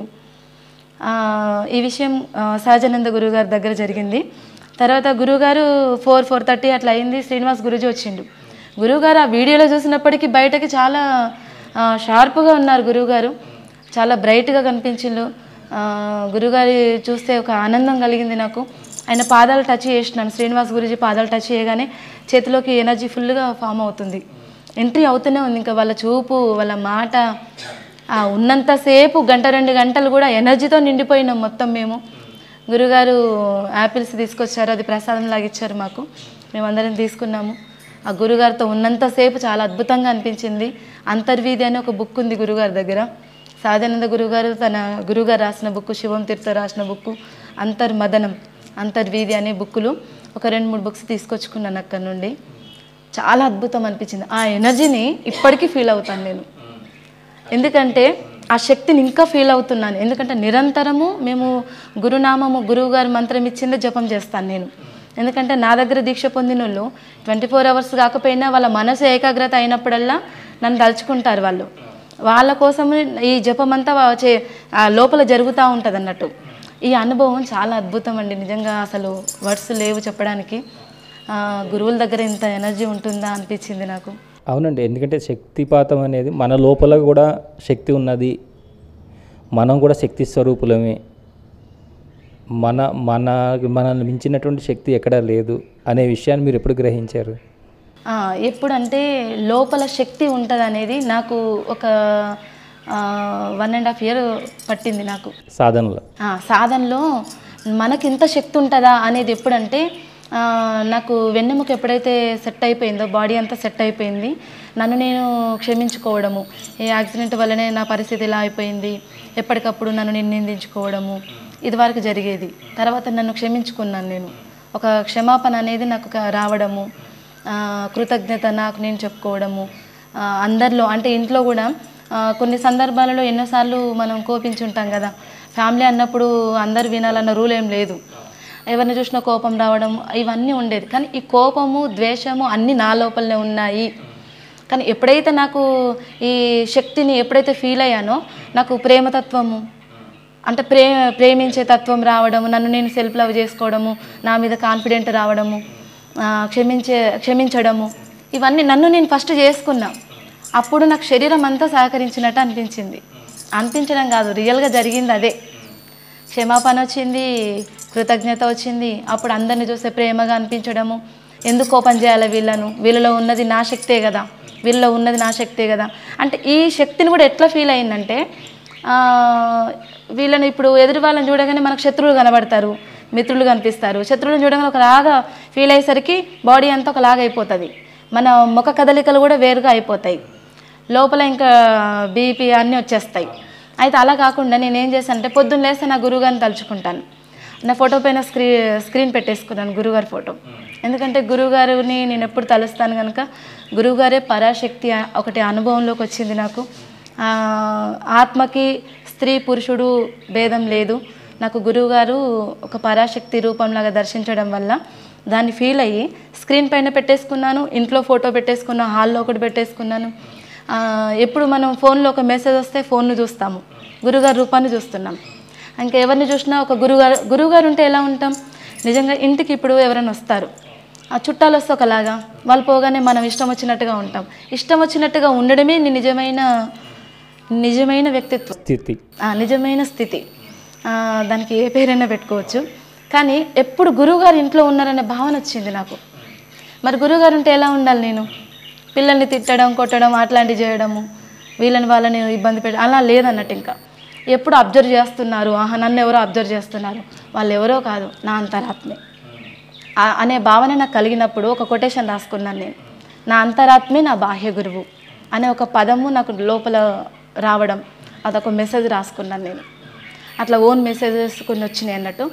ఈ విషయం సహజానంద గురువుగారి దగ్గర జరిగింది. తర్వాత గురువుగారు 4-4:30 అట్లా అయింది. శ్రీనివాస్ గురూజీ వచ్చిండు. గురువుగారు ఆ వీడియోలో చూసినప్పటికీ బయటకి చాలా షార్ప్గా ఉన్నారు. గురువుగారు చాలా బ్రైట్గా కనిపించిండు. గురువుగారి చూస్తే ఒక ఆనందం కలిగింది నాకు. ఆయన పాదాలు టచ్ చేసినాను. శ్రీనివాస్ గురూజీ పాదాలు టచ్ చేయగానే చేతిలోకి ఎనర్జీ ఫుల్గా ఫామ్ అవుతుంది. ఎంట్రీ అవుతూనే ఉంది. ఇంకా వాళ్ళ చూపు, వాళ్ళ మాట, ఉన్నంతసేపు 1-2 గంటలు కూడా ఎనర్జీతో నిండిపోయినాం మొత్తం మేము. గురుగారు యాపిల్స్ తీసుకొచ్చారు, అది ప్రసాదం లాగా ఇచ్చారు మాకు. మేమందరం తీసుకున్నాము. ఆ గురుగారితో ఉన్నంతసేపు చాలా అద్భుతంగా అనిపించింది. అంతర్వీధి అని ఒక బుక్ ఉంది గురుగారి దగ్గర. సహజానంద గురుగారు తన గురుగారు రాసిన బుక్, శివం తీర్థ రాసిన బుక్ అంతర్మదనం, అంతర్వీధి అనే బుక్కులు ఒక 2-3 బుక్స్ తీసుకొచ్చుకున్నాను అక్కడి నుండి. చాలా అద్భుతం అనిపించింది. ఆ ఎనర్జీని ఇప్పటికీ ఫీల్ అవుతాను నేను. ఎందుకంటే ఆ శక్తిని ఇంకా ఫీల్ అవుతున్నాను. ఎందుకంటే నిరంతరము మేము గురునామము, గురువుగారు మంత్రం ఇచ్చిందే జపం చేస్తాను నేను. ఎందుకంటే నా దగ్గర దీక్ష పొందిన వాళ్ళు 24 అవర్స్ కాకపోయినా వాళ్ళ మనసు ఏకాగ్రత అయినప్పుడల్లా నన్ను తలుచుకుంటారు వాళ్ళు. వాళ్ళ కోసం ఈ జపం అంతా లోపల జరుగుతూ ఉంటుంది అన్నట్టు. ఈ అనుభవం చాలా అద్భుతం అండి. నిజంగా అసలు వర్డ్స్ లేవు చెప్పడానికి. గురువుల దగ్గర ఇంత ఎనర్జీ ఉంటుందా అనిపించింది నాకు. అవునండి, ఎందుకంటే శక్తిపాతం అనేది మన లోపల కూడా శక్తి ఉన్నది. మనం కూడా శక్తి స్వరూపులమే. మనల్ని మించినటువంటి శక్తి ఎక్కడా లేదు అనే విషయాన్ని మీరు ఎప్పుడు గ్రహించారు? ఎప్పుడంటే లోపల శక్తి ఉంటుంది అనేది నాకు ఒక 1.5 year పట్టింది నాకు సాధనలో. మనకి ఇంత శక్తి ఉంటుందా అనేది ఎప్పుడంటే నాకు వెన్నెముక ఎప్పుడైతే సెట్ అయిపోయిందో, బాడీ అంతా సెట్ అయిపోయింది, నన్ను నేను క్షమించుకోవడము. ఈ యాక్సిడెంట్ వల్లనే నా పరిస్థితి ఇలా అయిపోయింది, ఎప్పటికప్పుడు నన్ను నేను నిందించుకోవడము, ఇది వరకు జరిగేది. తర్వాత నన్ను క్షమించుకున్నాను నేను. ఒక క్షమాపణ అనేది నాకు రావడము, కృతజ్ఞత నాకు నేను చెప్పుకోవడము. అందరిలో అంటే ఇంట్లో కూడా కొన్ని సందర్భాలలో ఎన్నోసార్లు మనం కోపించుంటాం కదా. ఫ్యామిలీ అన్నప్పుడు అందరు వినాలన్న రూల్ ఏం లేదు. ఎవరిని చూసినా కోపం రావడం ఇవన్నీ ఉండేది. కానీ ఈ కోపము, ద్వేషము అన్నీ నా లోపలనే ఉన్నాయి. కానీ ఎప్పుడైతే నాకు ఈ శక్తిని ఎప్పుడైతే ఫీల్ అయ్యానో నాకు ప్రేమతత్వము అంటే ప్రేమించే తత్వం రావడము, నన్ను నేను సెల్ఫ్ లవ్ చేసుకోవడము, నా మీద కాన్ఫిడెంట్ రావడము, క్షమించడము, ఇవన్నీ నన్ను నేను ఫస్ట్ చేసుకున్నా. అప్పుడు నాకు శరీరం అంతా సహకరించినట్టు అనిపించడం కాదు, రియల్గా జరిగింది అదే. క్షమాపణ వచ్చింది, కృతజ్ఞత వచ్చింది. అప్పుడు అందరిని చూస్తే ప్రేమగా అనిపించడము. ఎందుకు కోపం చేయాలి వీళ్ళను, వీళ్ళలో ఉన్నది నా శక్తే కదా, వీళ్ళలో ఉన్నది నా శక్తే కదా అంటే ఈ శక్తిని కూడా ఎట్లా ఫీల్ అయిందంటే వీళ్ళని ఇప్పుడు ఎదురు వాళ్ళని చూడగానే మనకు శత్రువులు కనబడతారు, మిత్రులు కనిపిస్తారు. శత్రువులను చూడగానే ఒకలాగా ఫీల్ అయ్యేసరికి బాడీ అంతా ఒకలాగా అయిపోతుంది, మన ముఖ కదలికలు కూడా వేరుగా అయిపోతాయి, లోపల ఇంకా బీపీ అన్నీ వచ్చేస్తాయి. అయితే అలా కాకుండా నేను ఏం చేశానంటే పొద్దున్న లేస్తే నా గురువుగారిని తలుచుకుంటాను. నా ఫోటో పైన స్క్రీన్ పెట్టేసుకున్నాను గురువుగారి ఫోటో. ఎందుకంటే గురువుగారిని నేను ఎప్పుడు తలుస్తాను కనుక గురువుగారే పరాశక్తి ఒకటి అనుభవంలోకి వచ్చింది నాకు. ఆత్మకి స్త్రీ పురుషుడు భేదం లేదు. నాకు గురువుగారు ఒక పరాశక్తి రూపంలాగా దర్శించడం వల్ల దాన్ని ఫీల్ అయ్యి స్క్రీన్ పైన పెట్టేసుకున్నాను, ఇంట్లో ఫోటో పెట్టేసుకున్నాను, హాల్లో ఒకటి పెట్టేసుకున్నాను. ఎప్పుడు మనం ఫోన్లో ఒక మెసేజ్ వస్తే ఫోన్ను చూస్తాము, గురువుగారి రూపాన్ని చూస్తున్నాం. ఇంకా ఎవరిని చూసినా ఒక గురువుగారు ఉంటే ఎలా ఉంటాం, నిజంగా ఇంటికి ఇప్పుడు ఎవరైనా వస్తారు, ఆ చుట్టాలు వస్తే ఒకలాగా, వాళ్ళు పోగానే మనం ఇష్టం వచ్చినట్టుగా ఉంటాం. ఇష్టం వచ్చినట్టుగా ఉండడమే నిజమైన వ్యక్తిత్వం స్థితి, నిజమైన స్థితి. దానికి ఏ పేరైనా పెట్టుకోవచ్చు. కానీ ఎప్పుడు గురువుగారు ఇంట్లో ఉన్నారనే భావన వచ్చింది నాకు. మరి గురువుగారు ఉంటే ఎలా ఉండాలి, నేను పిల్లల్ని తిట్టడం కొట్టడం అట్లాంటివి చేయడము, వాళ్ళని ఇబ్బంది పెట్టడం అలా లేదన్నట్టు. ఇంకా ఎప్పుడు అబ్జర్వ్ చేస్తున్నారు, నన్ను ఎవరో అబ్జర్వ్ చేస్తున్నారు, వాళ్ళు ఎవరో కాదు నా అంతరాత్మే అనే భావన నాకు కలిగినప్పుడు ఒక కొటేషన్ రాసుకున్నాను నేను. నా అంతరాత్మే నా బాహ్య గురువు అనే ఒక పదము నాకు లోపల రావడం, అదొక మెసేజ్ రాసుకున్నాను నేను. అట్లా ఓన్ మెసేజెస్ కొన్ని వచ్చినాయి అన్నట్టు.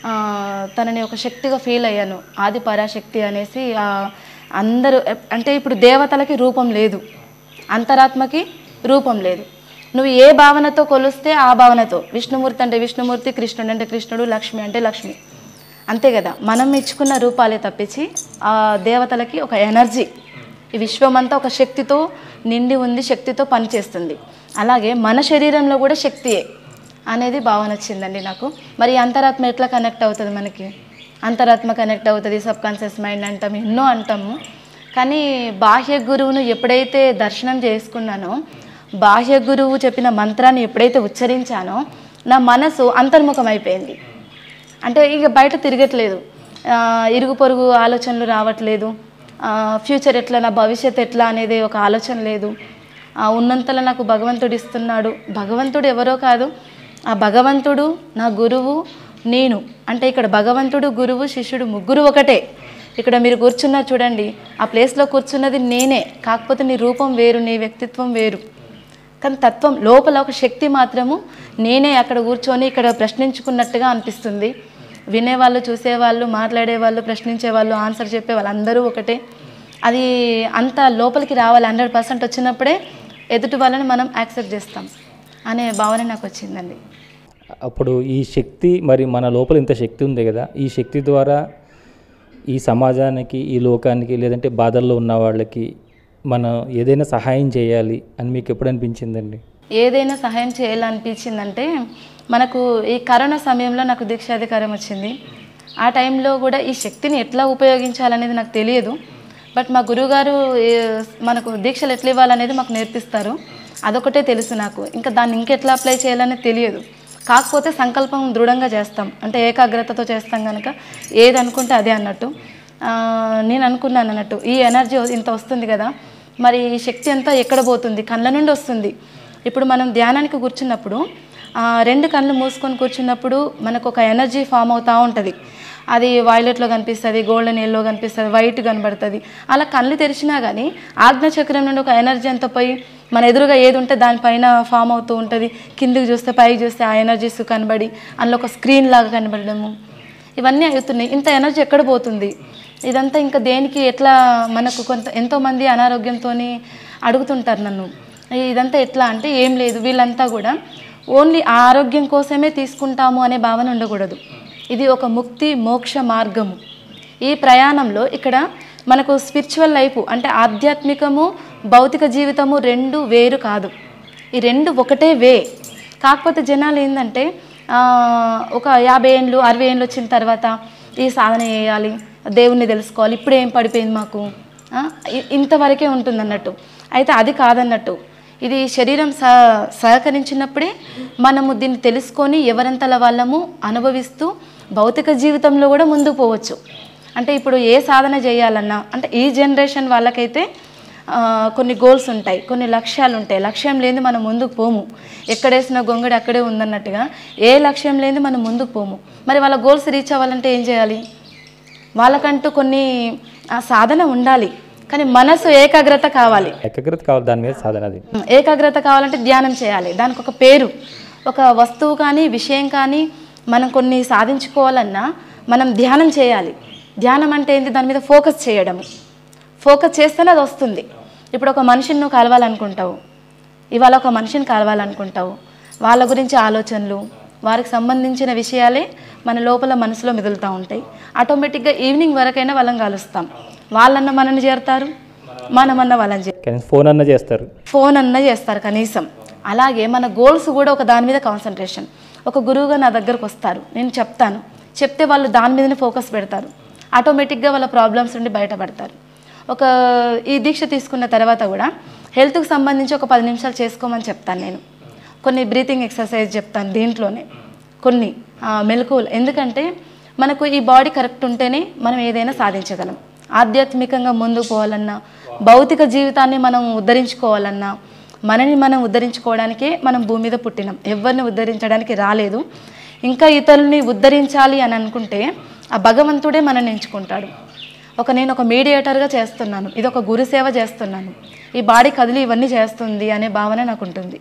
తనని ఒక శక్తిగా ఫీల్ అయ్యాను, ఆది పరాశక్తి అనేసి. అందరూ అంటే ఇప్పుడు దేవతలకి రూపం లేదు, అంతరాత్మకి రూపం లేదు. నువ్వు ఏ భావనతో కొలిస్తే ఆ భావనతో, విష్ణుమూర్తి అంటే విష్ణుమూర్తి, కృష్ణుడు అంటే కృష్ణుడు, లక్ష్మి అంటే లక్ష్మి, అంతే కదా. మనం ఇచ్చుకున్న రూపాలే తప్పించి ఆ దేవతలకి ఒక ఎనర్జీ, ఈ విశ్వమంతా ఒక శక్తితో నిండి ఉంది, శక్తితో పనిచేస్తుంది. అలాగే మన శరీరంలో కూడా శక్తియే అనేది భావన వచ్చిందండి నాకు. మరి అంతరాత్మ ఎట్లా కనెక్ట్ అవుతుంది మనకి, అంతరాత్మ కనెక్ట్ అవుతుంది, సబ్ కాన్షియస్ మైండ్ అంటాము, ఎన్నో అంటాము. కానీ బాహ్య గురువును ఎప్పుడైతే దర్శనం చేసుకున్నానో, బాహ్య గురువు చెప్పిన మంత్రాన్ని ఎప్పుడైతే ఉచ్చరించానో నా మనసు అంతర్ముఖం అయిపోయింది. అంటే ఇక బయట తిరగట్లేదు, ఇరుగు పొరుగు ఆలోచనలు రావట్లేదు, ఫ్యూచర్ ఎట్లా, నా భవిష్యత్ ఎట్లా అనేది ఒక ఆలోచన లేదు. ఉన్నంతలో నాకు భగవంతుడు ఇస్తున్నాడు. భగవంతుడు ఎవరో కాదు, ఆ భగవంతుడు నా గురువు నేను. అంటే ఇక్కడ భగవంతుడు, గురువు, శిష్యుడు ముగ్గురు ఒకటే. ఇక్కడ మీరు కూర్చున్నారు చూడండి, ఆ ప్లేస్లో కూర్చున్నది నేనే, కాకపోతే నీ రూపం వేరు, నీ వ్యక్తిత్వం వేరు, కానీ తత్వం లోపల ఒక శక్తి మాత్రము నేనే అక్కడ కూర్చొని ఇక్కడ ప్రశ్నించుకున్నట్టుగా అనిపిస్తుంది. వినేవాళ్ళు, చూసేవాళ్ళు, మాట్లాడేవాళ్ళు, ప్రశ్నించేవాళ్ళు, ఆన్సర్ చెప్పేవాళ్ళు అందరూ ఒకటే. అది అంత లోపలికి రావాలి, 100% వచ్చినప్పుడే ఎదుటి వాళ్ళని మనం యాక్సెప్ట్ చేస్తాం అనే భావన నాకు వచ్చిందండి. అప్పుడు ఈ శక్తి, మరి మన లోపల ఇంత శక్తి ఉంది కదా, ఈ శక్తి ద్వారా ఈ సమాజానికి, ఈ లోకానికి, లేదంటే బాధల్లో ఉన్న వాళ్ళకి మనం ఏదైనా సహాయం చేయాలి అని మీకు ఎప్పుడు అనిపించిందండి? ఏదైనా సహాయం చేయాలనిపించిందంటే, మనకు ఈ కరోనా సమయంలో నాకు దీక్షాధికారం వచ్చింది. ఆ టైంలో కూడా ఈ శక్తిని ఎట్లా ఉపయోగించాలనేది నాకు తెలియదు. బట్ మా గురువుగారు మనకు దీక్షలు ఎట్లా ఇవ్వాలనేది మాకు నేర్పిస్తారు, అదొకటే తెలుసు నాకు. ఇంకా దాన్ని ఇంకెట్లా అప్లై చేయాలనేది తెలియదు. కాకపోతే సంకల్పం దృఢంగా చేస్తాం, అంటే ఏకాగ్రతతో చేస్తాం కనుక ఏది అనుకుంటే అదే అన్నట్టు. నేను అనుకున్నాను అన్నట్టు, ఈ ఎనర్జీ ఇంత వస్తుంది కదా, మరి ఈ శక్తి అంతా ఎక్కడ పోతుంది, కళ్ళ నుండి వస్తుంది. ఇప్పుడు మనం ధ్యానానికి కూర్చున్నప్పుడు 2 కళ్ళు మూసుకొని కూర్చున్నప్పుడు మనకు ఒక ఎనర్జీ ఫామ్ అవుతూ ఉంటుంది. అది వైలెట్లో కనిపిస్తుంది, గోల్డెన్ ఎల్లో కనిపిస్తుంది, వైట్ కనబడుతుంది. అలా కళ్ళు తెరిచినా కానీ ఆజ్ఞాచక్రం నుండి ఒక ఎనర్జీ అంతా పోయి మన ఎదురుగా ఏది ఉంటే దానిపైన ఫామ్ అవుతూ ఉంటుంది. కిందికి చూస్తే, పైకి చూస్తే ఆ ఎనర్జీస్ కనబడి అందులో ఒక స్క్రీన్ లాగా కనబడము, ఇవన్నీ అవుతున్నాయి. ఇంత ఎనర్జీ ఎక్కడ పోతుంది, ఇదంతా ఇంకా దేనికి, ఎట్లా? మనకు ఎంతోమంది అనారోగ్యంతో అడుగుతుంటారు నన్ను, ఇదంతా ఎట్లా అంటే ఏం లేదు, వీళ్ళంతా కూడా ఓన్లీ ఆరోగ్యం కోసమే తీసుకుంటాము అనే భావన ఉండకూడదు. ఇది ఒక ముక్తి మోక్ష మార్గము. ఈ ప్రయాణంలో ఇక్కడ మనకు స్పిరిచువల్ లైఫ్ అంటే ఆధ్యాత్మికము, భౌతిక జీవితము 2 వేరు కాదు, ఈ 2 ఒకటే వే. కాకపోతే జనాలు ఏంటంటే ఒక 50 ఏళ్ళు 60 ఏళ్ళు వచ్చిన తర్వాత ఈ సాధన చేయాలి, దేవుణ్ణి తెలుసుకోవాలి, ఇప్పుడే ఏం పడిపోయింది మాకు, ఇంతవరకే ఉంటుంది అన్నట్టు. అయితే అది కాదన్నట్టు, ఇది శరీరం సహకరించినప్పుడే మనము దీన్ని తెలుసుకొని ఎవరంతల వాళ్ళము అనుభవిస్తూ భౌతిక జీవితంలో కూడా ముందుకు పోవచ్చు. అంటే ఇప్పుడు ఏ సాధన చేయాలన్నా, అంటే ఈ జనరేషన్ వాళ్ళకైతే కొన్ని గోల్స్ ఉంటాయి, కొన్ని లక్ష్యాలు ఉంటాయి. లక్ష్యం లేని మనం ముందుకు పోము. ఎక్కడేసిన గొంగడి అక్కడే ఉందన్నట్టుగా ఏ లక్ష్యం లేని మనం ముందుకు పోము. మరి వాళ్ళ గోల్స్ రీచ్ అవ్వాలంటే ఏం చేయాలి? వాళ్ళకంటూ కొన్ని సాధన ఉండాలి, కానీ మనసు ఏకాగ్రత కావాలి. దాని మీద సాధన. అది ఏకాగ్రత కావాలంటే ధ్యానం చేయాలి. దానికి ఒక పేరు, ఒక వస్తువు కానీ విషయం కానీ మనం కొన్ని సాధించుకోవాలన్నా మనం ధ్యానం చేయాలి. ధ్యానం అంటే ఏంటి? దాని మీద ఫోకస్ చేయడము. ఫోకస్ చేస్తేనే అది వస్తుంది. ఇప్పుడు ఒక మనిషిని నువ్వు కలవాలనుకుంటావు, ఇవాళ ఒక మనిషిని కలవాలనుకుంటావు, వాళ్ళ గురించి ఆలోచనలు, వారికి సంబంధించిన విషయాలే మన లోపల మనసులో మెదులుతూ ఉంటాయి. ఆటోమేటిక్గా ఈవినింగ్ వరకైనా వాళ్ళని కలుస్తాం. వాళ్ళన్న మనల్ని చేరుతారు, మనమన్న వాళ్ళని చేస్తారు, ఫోన్ అన్న చేస్తారు కనీసం. అలాగే మన గోల్స్ కూడా ఒక దాని మీద కాన్సన్ట్రేషన్. ఒక గురువుగా నా దగ్గరకు వస్తారు, నేను చెప్తాను, చెప్తే వాళ్ళు దాని మీదనే ఫోకస్ పెడతారు. ఆటోమేటిక్గా వాళ్ళ ప్రాబ్లమ్స్ నుండి బయటపడతారు. ఈ దీక్ష తీసుకున్న తర్వాత కూడా హెల్త్కి సంబంధించి ఒక 10 నిమిషాలు చేసుకోమని చెప్తాను నేను. కొన్ని బ్రీతింగ్ ఎక్సర్సైజ్ చెప్తాను దీంట్లోనే, కొన్ని మెలకువలు. ఎందుకంటే మనకు ఈ బాడీ కరెక్ట్ ఉంటేనే మనం ఏదైనా సాధించగలం. ఆధ్యాత్మికంగా ముందుకు పోవాలన్నా, భౌతిక జీవితాన్ని మనం ఉద్ధరించుకోవాలన్నా, మనని మనం ఉద్ధరించుకోవడానికే మనం భూమి మీద పుట్టినాం. ఎవరిని ఉద్ధరించడానికి రాలేదు. ఇంకా ఇతరుల్ని ఉద్ధరించాలి అని అనుకుంటే ఆ భగవంతుడే మనల్ని ఎంచుకుంటాడు. నేను ఒక మీడియేటర్గా చేస్తున్నాను, ఇది ఒక గురు సేవ చేస్తున్నాను, ఈ బాడీ కదిలి ఇవన్నీ చేస్తుంది అనే భావన నాకు ఉంటుంది.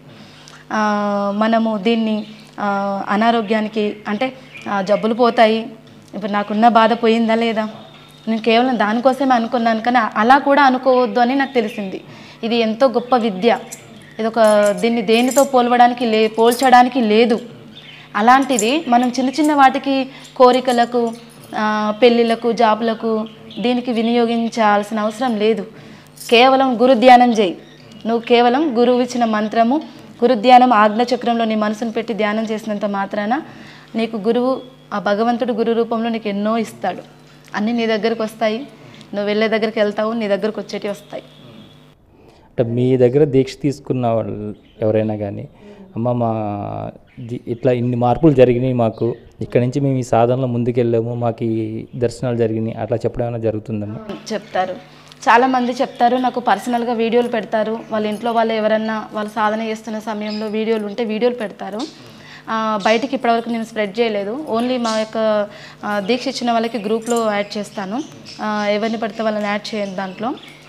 మనము దీన్ని అనారోగ్యానికి అంటే జబ్బులు పోతాయి, ఇప్పుడు నాకున్న బాధ పోయిందా లేదా, నేను కేవలం దానికోసమే అనుకున్నాను, కానీ అలా కూడా అనుకోవద్దు అని నాకు తెలిసింది. ఇది ఎంతో గొప్ప విద్య. దీన్ని దేనితో పోల్చడానికి లేదు. అలాంటిది మనం చిన్న చిన్న వాటికి, కోరికలకు, పెళ్ళిళ్ళకు, జాబులకు దీనికి వినియోగించాల్సిన అవసరం లేదు. కేవలం గురు ధ్యానం చేయి. నువ్వు కేవలం గురువు ఇచ్చిన మంత్రము, గురు ధ్యానం ఆజ్ఞచక్రంలో నీ మనసును పెట్టి ధ్యానం చేసినంత మాత్రాన నీకు గురువు, ఆ భగవంతుడు గురు రూపంలో నీకు ఎన్నో ఇస్తాడు. అన్నీ నీ దగ్గరకు వస్తాయి. నువ్వు వెళ్ళే దగ్గరికి వెళ్తావు, నీ దగ్గరకు వచ్చేటివి వస్తాయి. అంటే మీ దగ్గర దీక్ష తీసుకున్న వాళ్ళు ఎవరైనా కానీ, అమ్మ ఇట్లా ఇన్ని మార్పులు జరిగినాయి మాకు, ఇక్కడి నుంచి మేము ఈ సాధనలో ముందుకెళ్ళాము, మాకు ఈ దర్శనాలు జరిగినాయి, అట్లా చెప్పడం ఏమైనా జరుగుతుందమ్మా? చెప్తారు, చాలామంది చెప్తారు. నాకు పర్సనల్గా వీడియోలు పెడతారు. వాళ్ళ ఇంట్లో వాళ్ళు ఎవరన్నా వాళ్ళు సాధన చేస్తున్న సమయంలో వీడియోలు ఉంటే వీడియోలు పెడతారు. బయటికి ఇప్పటివరకు నేను స్ప్రెడ్ చేయలేదు. ఓన్లీ మా యొక్క దీక్ష ఇచ్చిన వాళ్ళకి గ్రూప్లో యాడ్ చేస్తాను. ఎవరిని పడితే వాళ్ళని యాడ్ చేయను. దాంట్లో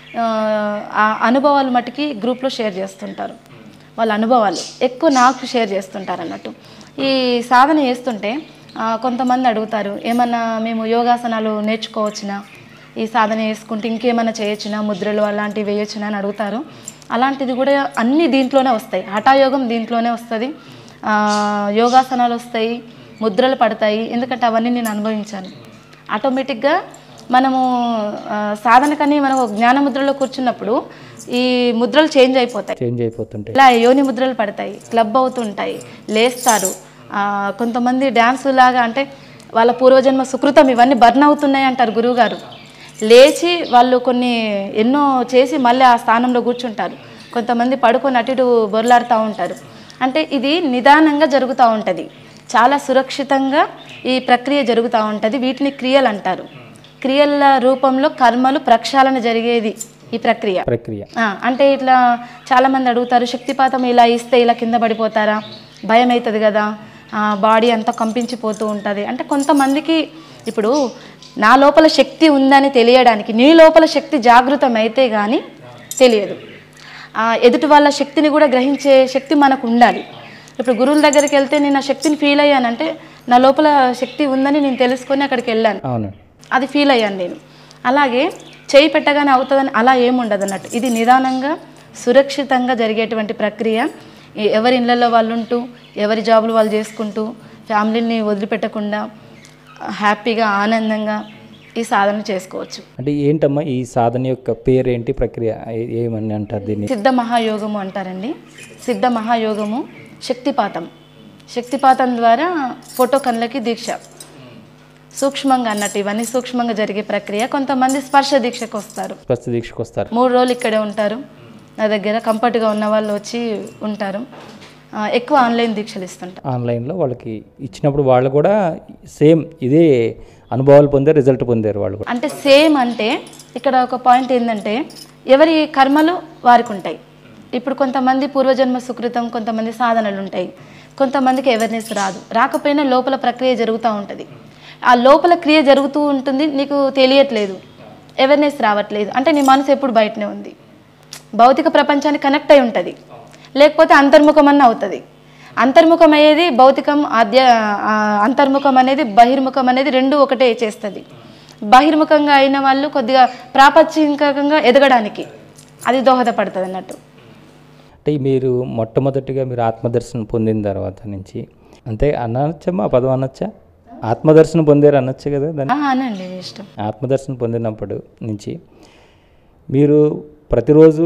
ఆ అనుభవాలు మటుకి గ్రూప్లో షేర్ చేస్తుంటారు. వాళ్ళ అనుభవాలు ఎక్కువ నాకు షేర్ చేస్తుంటారు అన్నట్టు. ఈ సాధన చేస్తుంటే కొంతమంది అడుగుతారు, ఏమన్నా మేము యోగాసనాలు నేర్చుకోవచ్చునా, ఈ సాధన చేసుకుంటే ఇంకేమైనా చేయొచ్చునా, ముద్రలు అలాంటివి వేయొచ్చునా అని అడుగుతారు. అలాంటిది కూడా అన్నీ దీంట్లోనే వస్తాయి. హఠాయోగం దీంట్లోనే వస్తుంది, యోగాసనాలు వస్తాయి, ముద్రలు పడతాయి. ఎందుకంటే అవన్నీ నేను అనుభవించాను. ఆటోమేటిక్గా మనము సాధనకని మనం జ్ఞాన ముద్రలో కూర్చున్నప్పుడు ఈ ముద్రలు చేంజ్ అయిపోతుంటాయి. ఇలా యోని ముద్రలు పడతాయి, క్లబ్ అవుతుంటాయి, లేస్తారు. కొంతమంది డ్యాన్స్ లాగా, అంటే వాళ్ళ పూర్వజన్మ సుకృతం ఇవన్నీ బర్న్ అవుతున్నాయి అంటారు గురువుగారు. లేచి వాళ్ళు ఎన్నో చేసి మళ్ళీ ఆ స్థానంలో కూర్చుంటారు. కొంతమంది పడుకొని అటు ఇటు బొర్లాడుతూ ఉంటారు. అంటే ఇది నిదానంగా జరుగుతూ ఉంటుంది, చాలా సురక్షితంగా ఈ ప్రక్రియ జరుగుతూ ఉంటుంది. వీటిని క్రియలు అంటారు. క్రియల రూపంలో కర్మలు ప్రక్షాళన జరిగేది ఈ ప్రక్రియ. అంటే ఇట్లా చాలామంది అడుగుతారు, శక్తిపాతం ఇలా ఇస్తే ఇలా కింద పడిపోతారా, భయం అవుతుంది కదా, బాడీ అంతా కంపించిపోతూ ఉంటుంది. అంటే కొంతమందికి ఇప్పుడు నా లోపల శక్తి ఉందని తెలియడానికి నీ లోపల శక్తి జాగృతం అయితే కానీ తెలియదు. ఎదుటి వాళ్ళ శక్తిని కూడా గ్రహించే శక్తి మనకు ఉండాలి. ఇప్పుడు గురువుల దగ్గరికి వెళ్తే నేను ఆ శక్తిని ఫీల్ అయ్యానంటే నా లోపల శక్తి ఉందని నేను తెలుసుకొని అక్కడికి వెళ్ళాను, అది ఫీల్ అయ్యాను నేను. అలాగే చేయి పెట్టగానే అవుతుందని అలా ఏముండదు అన్నట్టు. ఇది నిదానంగా సురక్షితంగా జరిగేటువంటి ప్రక్రియ. ఎవరి ఇళ్ళల్లో వాళ్ళు ఉంటూ, ఎవరి జాబులు వాళ్ళు చేసుకుంటూ, ఫ్యామిలీని వదిలిపెట్టకుండా హ్యాపీగా ఆనందంగా ఈ సాధన చేసుకోవచ్చు. అంటే ఏంటమ్మా ఈ సాధన యొక్క పేరేంటి, ప్రక్రియ ఏమని అంటారు దీన్ని? సిద్ధ మహాయోగము అంటారండి. సిద్ధ మహాయోగము శక్తిపాతం. శక్తిపాతం ద్వారా ఫోటో కళ్ళకి దీక్ష, సూక్ష్మంగా అన్నట్టు ఇవన్నీ సూక్ష్మంగా జరిగే ప్రక్రియ. కొంతమంది స్పర్శ దీక్షకు వస్తారు. 3 రోజులు ఇక్కడే ఉంటారు నా దగ్గర. కంఫర్ట్గా ఉన్న వాళ్ళు వచ్చి ఉంటారు. ఎక్కువ ఆన్లైన్ దీక్షలు ఇస్తుంటారు. ఆన్లైన్లో వాళ్ళకి ఇచ్చినప్పుడు వాళ్ళు కూడా సేమ్ ఇదే అనుభవాలు పొందారు, రిజల్ట్ పొందారు వాళ్ళు కూడా. అంటే సేమ్ అంటే ఇక్కడ ఒక పాయింట్ ఏంటంటే ఎవరి కర్మలు వారికి ఉంటాయి. ఇప్పుడు కొంతమంది పూర్వజన్మ సుకృతం, కొంతమంది సాధనలు ఉంటాయి, కొంతమందికి అవేర్నెస్ రాదు. రాకపోయినా లోపల ప్రక్రియ జరుగుతూ ఉంటుంది. ఆ లోపల క్రియ జరుగుతూ ఉంటుంది, నీకు తెలియట్లేదు, అవేర్నెస్ రావట్లేదు. అంటే నీ మనసు ఎప్పుడు బయటనే ఉంది, భౌతిక ప్రపంచానికి కనెక్ట్ అయి ఉంటుంది, లేకపోతే అంతర్ముఖమన్న అవుతుంది. అంతర్ముఖం అయ్యేది భౌతికం, అంతర్ముఖం అనేది బహిర్ముఖం అనేది రెండు ఒకటే చేస్తుంది. బహిర్ముఖంగా అయిన వాళ్ళు కొద్దిగా ప్రాపంచికంగా ఎదగడానికి అది దోహదపడుతుంది అన్నట్టు. అంటే మీరు మొట్టమొదటిగా మీరు ఆత్మదర్శనం పొందిన తర్వాత నుంచి, అంటే అనొచ్చమ్మా, పదం అనొచ్చా, ఆత్మదర్శనం పొందారు అనొచ్చు కదా దాన్ని? అనండి, ఇష్టం. ఆత్మదర్శనం పొందినప్పటి నుంచి మీరు ప్రతిరోజు